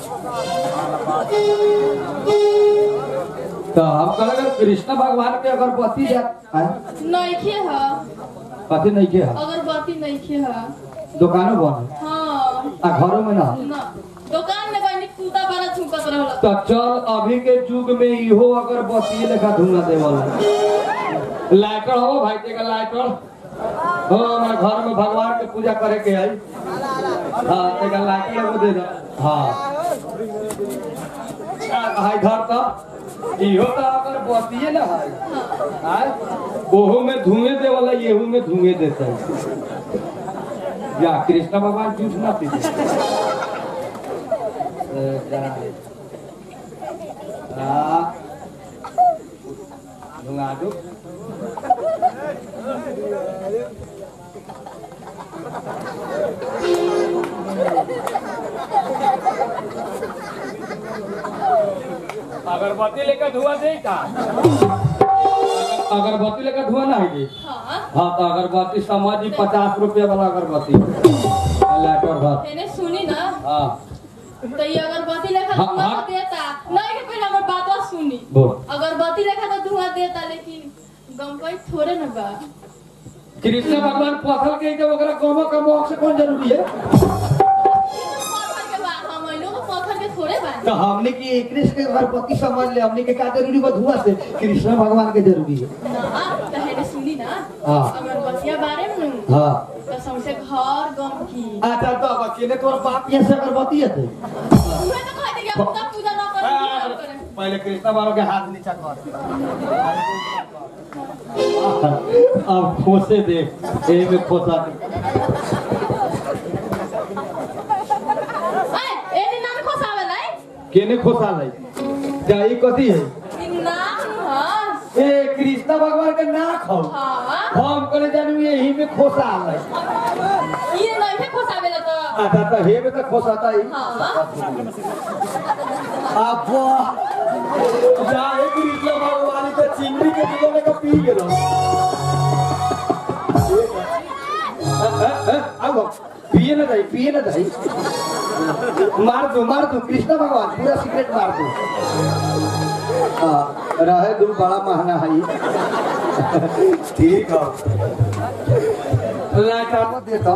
तो हम कहेंगे कृष्ण भगवान के अगरबत्ती जा नइखे है कथी नहीं के है अगरबत्ती नइखे है दुकानों बन हाँ आ घरों में ना ना दुकान में गइनी कुत्ता बड़ा झुकत रहला तो चल अभी के युग में इहो अगरबत्ती लेखा धुआं देवल लाइटर हो भाई के का लाइटर हो हमारे घर में भगवान के पूजा करे के आई हाँ तेरा लाइटर एगो दे दो हाँ भाई घर तो इहो तो अगरबत्ती ना है आय ओहो में धुएं दे वाला येहू में धुएं देता है या कृष्ण भगवान झूठ ना पीते धुआं दो अगरबत्ती लेकर धुआं दे का अगरबत्ती लेकर धुआं ना है हाँ हाँ तो अगरबत्ती समझ पचास रुपया वाला अगरबत्ती लाइटर भर मैंने सुनी ना हाँ तो ये अगरबत्ती लेखा हाँ, धुआं हाँ। तो देता नहीं कि पहले हमर बात सुनी बोल अगरबत्ती लेखा तो धुआं देता लेकिन गम कोई थोड़े न बा कृष्ण भगवान पथल के के ओकरा गम का मोक्ष से कौन जरूरी है पत्थर के बा हम लोग पत्थर के थोड़े बा तो हमने की कृष्ण के अगरबत्ती समझ ले हमने के का जरूरी बा धुआं से कृष्ण भगवान के जरूरी है ना तो है सुनी ना हाँ। अगरबत्तिया बारे में हाँ तो सबसे घर गम की अच्छा तो अब अकेले तोर बाप ये से अगरबत्ती है थे मैं तो कहते कि अब तक पूजा ना करें क्या करें पहले कृष्ण बाबा के हाथ नीचा कर अब खोसे देख ए में खोसा दे ए एनी नाम खोसावे लाई केने खोसा लाई जाई कथी है इन नाम हस ए कृष्ण भगवान के नाक हो हां हम करे जानू यही में खोसा लाई ये नहीं है खोसावे ला तो अच्छा तो हे में तो खोसाता ही हां अब जाए कृष्ण भगवान के चिंगड़ी के जीवन का पी गेलो आओ पिए ना जाई पिए ना जाई मार दो मार दो कृष्ण भगवान पूरा सिगरेट मार दो हाँ रहे दो बड़ा महंगा है ठीक है लाइटर मत देता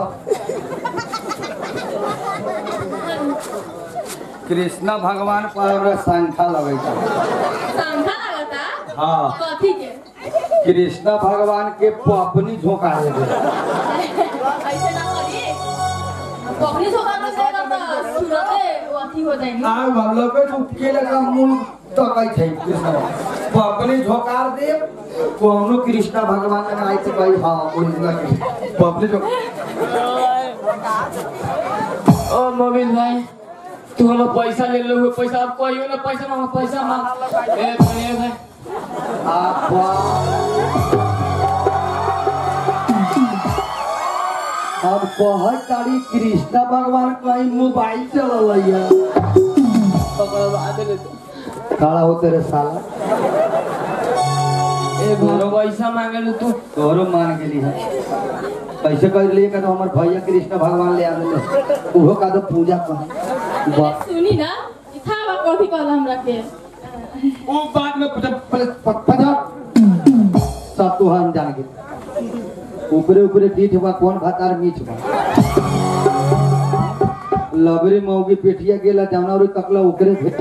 कृष्ण भगवान पर शंखा लगेगा संखा लगता हाँ कथी के कृष्ण भगवान के पपनी झोंका है ऐसे ना करी पकड़ी झोका कर देगा तो तुरंत अथी हो जाएगी आ हम लोग के के लगा मुंह तो कई थे कृष्ण पपले झोकार दे कोनो कृष्णा भगवान ने आई तो भाई हां ओरिजिनल पपले झोकार ओ मोबिल भाई तू हमें पैसा ले लो पैसा अब कहियो ना पैसा मांग पैसा मांग ए भाई भाई आप अब बहुत सारी कृष्णा भगवान कहीं मोबाइल चल रही है खड़ा हो तेरे साला ए भाई पैसा मांगे लो तू तोरो मान गेली है पैसे कर लिए का तो हमार भैया कृष्ण भगवान ले आवे ओहो का तो पूजा कर सुनी ना इथा बा कॉफी कॉल हमरा के ओ बाद में पहले पजा सब तो हम जान गए ऊपरे ऊपरे पीठ बा कौन भातार मीठ बा लबरे मौगी पेटिया गेला जावना और तकला ओकरे भेट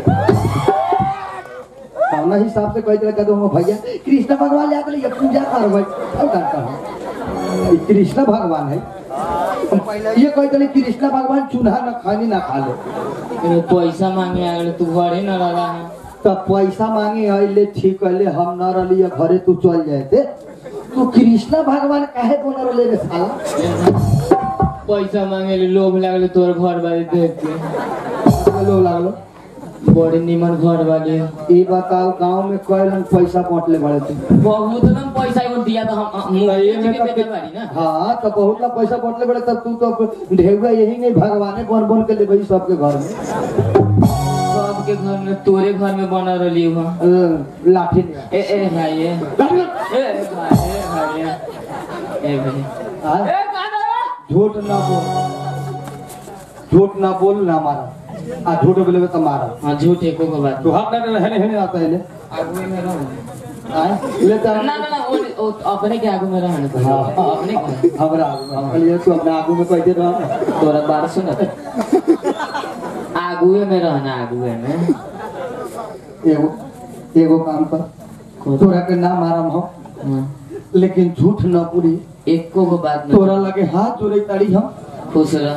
सामना हिसाब से कह दिया तो हम भैया कृष्ण भगवान ले आते ये पूजा करबै अब जानता हूं कृष्ण भगवान है ये कह दिया कृष्ण भगवान चूल्हा न खानी ना खा ले पैसा मांगे आगे तू घरे न रहा है तब पैसा मांगे अले ठीक कहले हम न रही घरे तू चल जाते तू कृष्ण भगवान काहे बोल रहे रे साला पैसा मांगे लोभ लागले तोर घर वाले देख के लोभ लागलो बड़े निमन घर वाले ई बताओ गांव में कइलन पैसा बांटले बड़े तू बहुत ना पैसा को दिया तो हम ये में तो ना हां तो बहुत ना पैसा बांटले बड़े तब तू तो ढेउआ यही नहीं भगवाने बन बन के ले भाई सबके घर में सबके घर में तोरे घर में बना रही हुआ लाठी ए ए भाई ए भाई ए भाई ए भाई ए झूठ ना बोल झूठ ना बोल ना मारा आ झूठ बोले तो मारा हां झूठ एको को बात तो हाथ ना रहने रहने आता है ले आगू में रहो हां ले तो ना ना वो अपने के आगू में रहने को अपने हमरा हम लिए तू अपने आगू में कहते रह तोरा बात सुन आगू में रहना आगू में एगो एगो काम कर तोरा के नाम आराम हो लेकिन झूठ न पूरी एको को बात न तोरा लगे हाथ जोड़े ताड़ी हम खुश रह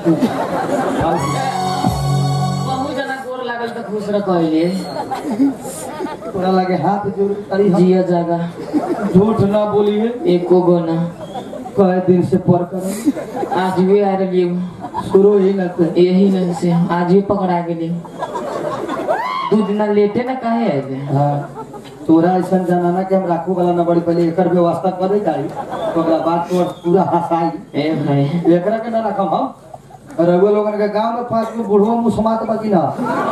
बहुत जना गोर लागल त खुश रह कहले तोरा लगे हाथ जोड़े ताड़ी हम जिया जागा झूठ न बोलिए एको गो ना कई दिन से पर कर आज भी आ रही शुरू ही न थे यही नहीं से आज भी पकड़ा गेली दो दिन लेटे ना काहे है हां तोरा ऐसा जनाना के हम राखू वाला न बड़ी पहले एकर व्यवस्था करे जाई तो ओकरा बात तो पूरा हसाई ए भाई एकरा के ना रखम हम रघुआ लोगन के गांव में पांच गो बुढ़वा मुसमात बाकी ना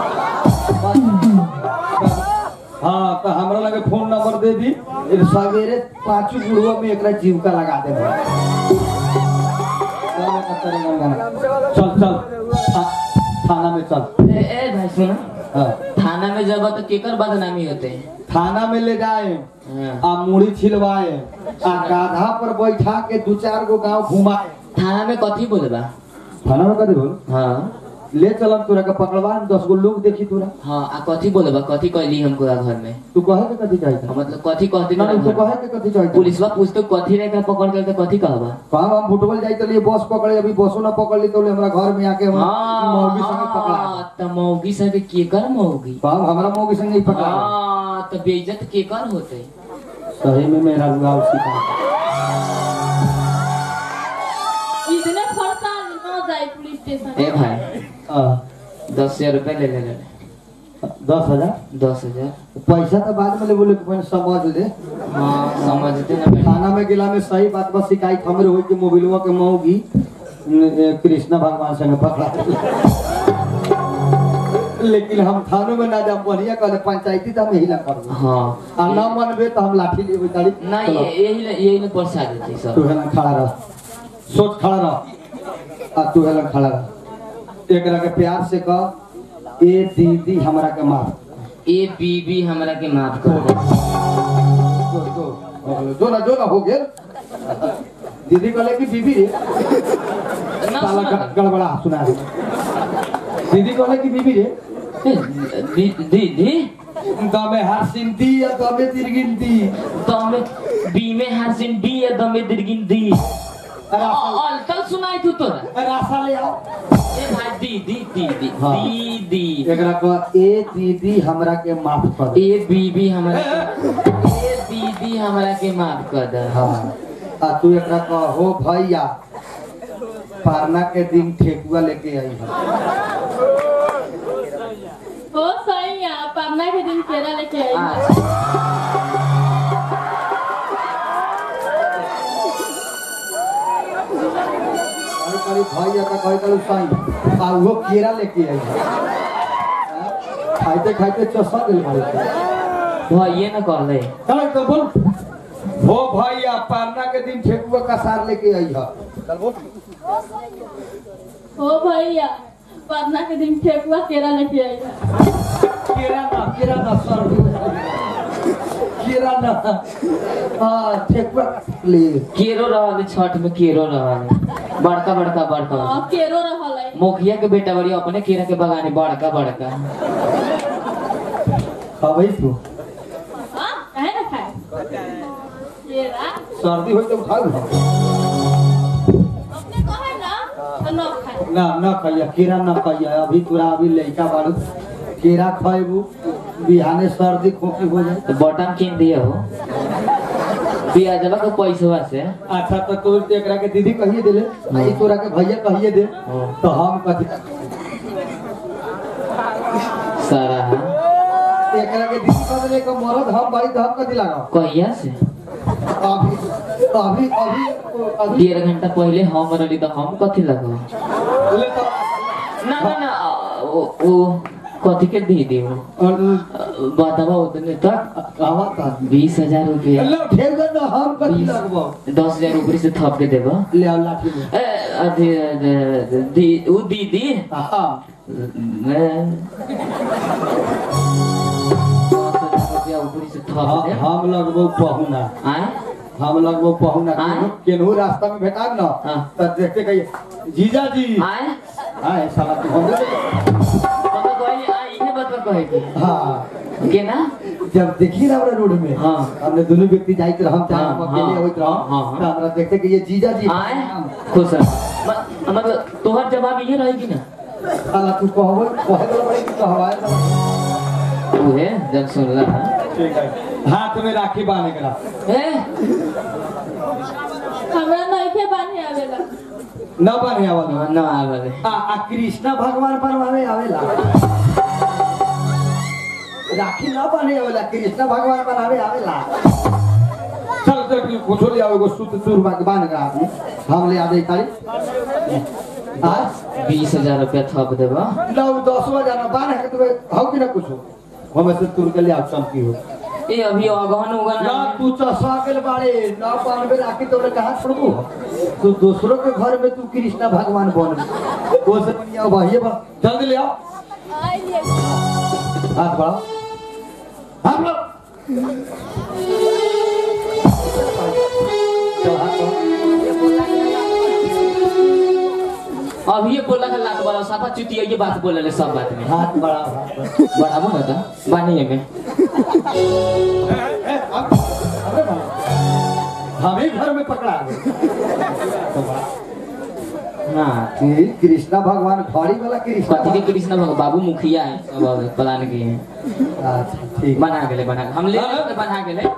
हां तो हमरा लगे फोन नंबर दे दी सवेरे पांच बुढ़वा में एकरा जीविका लगा दे चल चल थाना में चल ए, ए भाई सुना हाँ। थाना में जब तो केकर बदनामी होते थाना में ले जाए आ मुड़ी छिलवाए आ गाधा पर बैठा के दो चार गो गांव घुमाए थाना में कथी बोले बा थाना में कथी बोल हाँ ले चलम तोरा के पकड़वा दस गो लोग देखी तोरा हाँ आ कथी बोले बा कथी कहली हमको घर में तू कहे के कथी चाहिए मतलब कथी कहती ना तू कहे के कथी चाहिए पुलिसवा पूछते कथी रे का पकड़ के तो कथी कहबा कहां हम फुटबॉल जाई तो लिए बस पकड़े अभी बसो ना पकड़ ली तो हमरा घर में आके हम मौगी संग पकड़ा हां त मौगी संग केकर मौगी कहां हमरा मौगी संग ही पकड़ा हां त बेइज्जत केकर होते सही में मेरा रुआ उसी का इतने फरसा न जाए पुलिस स्टेशन ए भाई हां दस हजार रुपए ले ले ले दस हजार दस हजार पैसा तो बाद में ले बोले पहले समझ ले हाँ समझते ना थाना में गिला में सही बात बस शिकायत हमरे होई कि मोबाइलवा के मौगी कृष्ण भगवान संग पकड़ा लेकिन हम थानों में ना जा बढ़िया कहले पंचायती तो हम हिला कर हाँ आ ना मनबे तो हम लाठी लेबे तारी ना ये यही यही ने परसा देती सब तू हेला खड़ा रह सोच खड़ा रह आ तू हेला खड़ा रह एकरा के प्यार से कह ए दीदी हमरा के मार ए बीबी हमरा के माफ कर दे जो जो जो ना जो ना हो गेल दीदी कहले कि बीबी रे ना साला सुना गड़बड़ा सुना दे दीदी कहले कि बीबी रे दी दी दी दमे हरसिन दी या दमे तिरगिन दी दमे बी में हरसिन डी या दमे दिरगिन दी अलतल सुनाई तू तोरा रास्ता ले आओ ए भाई दीदी दीदी हाँ। दीदी एकरा को ए दीदी हमरा के माफ कर दे। ए बीबी हमरा के ए दीदी हमरा के माफ कर दे हाँ आ तू एकरा को हो भैया पारना के दिन ठेकुआ लेके आई है हो सही है पढ़ना के दिन केरा लेके आई है। करी भैया का कही करू साईं आ वो केरा लेके आई है खाइते खाइते चसा दिल भाई भैया न कहले चल तो बोल हो भैया पारना के दिन ठेकुआ का सार लेके आई है चल बोल हो भैया पढ़ना के दिन ठेकुआ केरा लेके आई है। केरा ना केरा ना सर केरा ना हां ठेकुआ ले केरो रहल छठ में केरो रहल बड़का बड़का बड़का हां केरो रहल है मुखिया के बेटा बड़ी अपने केरा के बगाने बड़का बड़का खाबै तू हां काहे ना खाए केरा सर्दी होई तो उठा लो अपने कहे ना तो न खाए ना ना कहिया केरा ना कहिया अभी तोरा अभी लइका बारू केरा खाएबू बिहाने सर्दी खोखी हो जाए तो बटन किन दिए हो पियाजवा के पैसवा से अच्छा तो तू एकरा के दीदी कहिए देले आई तोरा के भैया कहिए दे हाँ। तो हम कथी सारा एकरा के दीदी कह देले को मरद हम बारी तो हम कथी लगाओ कहिया से अभी अभी अभी अभी डेढ़ घंटा पहले हम रही तो हम कथी लगो ले तो ना ना ना ओ ओ कथी के दे दे और बतावा उतने तक कहवा था बीस हजार रुपया लो ठेक दे ना हम कथी लगबो दस हजार ऊपर से थप के देबो ले आओ लाठी में ए अथी दी उ दीदी हां ऊपर से थप दे हम लगबो पहुना आए हम लगबो पहुना आए? केनहू रास्ता में भेटा ना हाँ। तो देखते कहिए जीजा जी आए आए साला तू हम बाबा कोई आ इहे बात कहे की हां के ना जब देखी ना रोड में हाँ। हमने दोनों व्यक्ति जाइत रह हम चाहे हाँ, हम अकेले हाँ, होइत रह हाँ, हाँ। तो हमरा देखते कि ये जीजा जी आए खुश है म- मतलब तोहर जवाब ये रहेगी ना साला तू कहबो कहे तो बड़ी कहवाए उहे जब सुनला ठीक है हाथ में राखी बांधे करा ए हमरा नइखे बांधे आवेला न बांधे आवा ना आवे आ आ कृष्ण भगवान बनवावे आवेला राखी न बांधे आवेला कृष्ण भगवान बनावे आवेला चल चल कुछ ले आओ एगो सूत सुरमा के बांध के आदमी हम ले आदे तारी आज बीस हजार रुपया थप देबा नौ दस बजे ना बांध के तुम्हें हो कि ना कुछ हम से तुर के ले आ चमकी हो ए अभी अगहन उगन ना तू चसा के बारे ना बांधबे राखी तोरे कहां छोड़बू तू दूसरों के घर में तू कृष्ण भगवान बन वो से बढ़िया भाई बा जल्दी ले आओ आइए हाथ बढ़ाओ हाथ बढ़ाओ चल हाथ बढ़ाओ अभी ये बोला का लात वाला साफा चुतिया ये बात बोले ले सब बात में हाथ बढ़ाओ हाथ बढ़ाओ बढ़ाबो ना था बानी में अरे भाई हम ही घर में पकड़ा गए हां कि कृष्णा भगवान घड़ी वाला कृष्णा कथी के कृष्ण भगवान बाबू मुखिया है सब प्लान के हैं अच्छा ठीक बना गेले बना हम ले ले बना गेले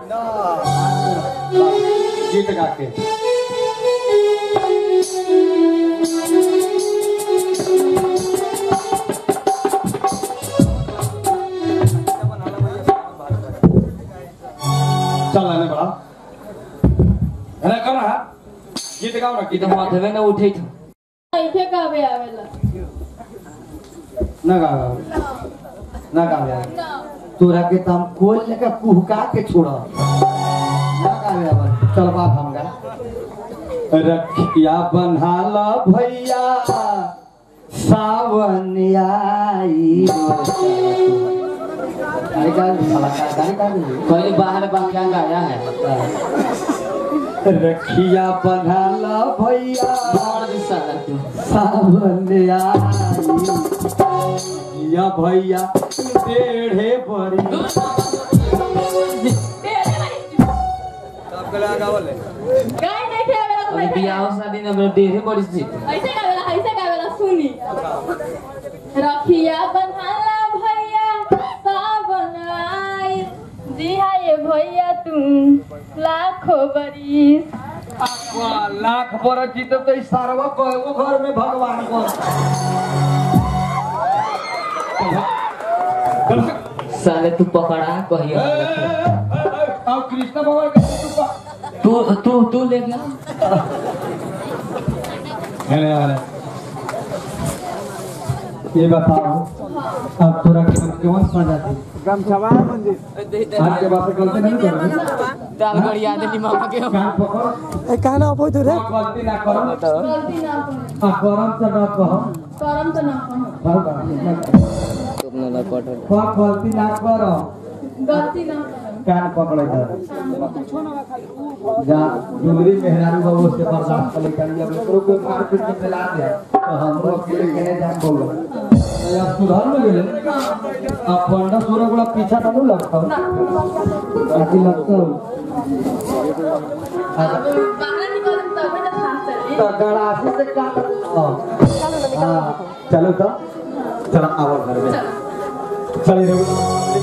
गीत गा के चल आने बड़ा अरे कौन है गीत गाओ ना कि गीत तो माथवे में उठे थे नइखे गावे आवेला ना गा ना गा ना तोरा के तम कोल लेके कुहका के छोड़ा ना गावे अब चल बाप हम गा रखिया बन्हाला भैया सावन आई गाड़ी का साला का गाड़ी का पहले बाहर बांका गाया है रखिया बन्हाला भैया मार दी साला तू सावन आई या भैया टेढ़े बड़ी गाय नइखे आवेला तो अभी बिया बियाह शादी में हमरा देहे बड़ी सी ऐसे गावेला ऐसे गावेला सुनी रखिया बन्हाला भैया सावन आई जी हाय भैया तुम लाखों बरिस लाख बरस जीते तो इस सारवा को वो घर में भगवान को साले तू पकड़ा कहियो अब कृष्ण भगवान के तू तू तू ले गया अरे अरे ये बताओ अब तोरा के कौन सजाती गमछवा मंदिर आज के बाद गलती नहीं करोगे दाल गड़िया देली मामा के कान पकड़ ए कहना अबो तो रे गलती ना करो गलती ना करो आ करम से ना कहो करम तो ना करो तुम ना कटो गलती ना करो गलती ना करो कान पकड़े जा दुलरी मेहरारू बाबू से बर्दाश्त कर लेकर अब एकरो को मार पीट के चला दे तो हम लोग अकेले कहने जान बोलो या सुधार में गेले अब पंडा सूरा बड़ा पीछा तो लगता आती लगता अब बाहर निकल तब ना था चली तो गड़ासी से काट हां चलो तो चलो आओ घर में चलिए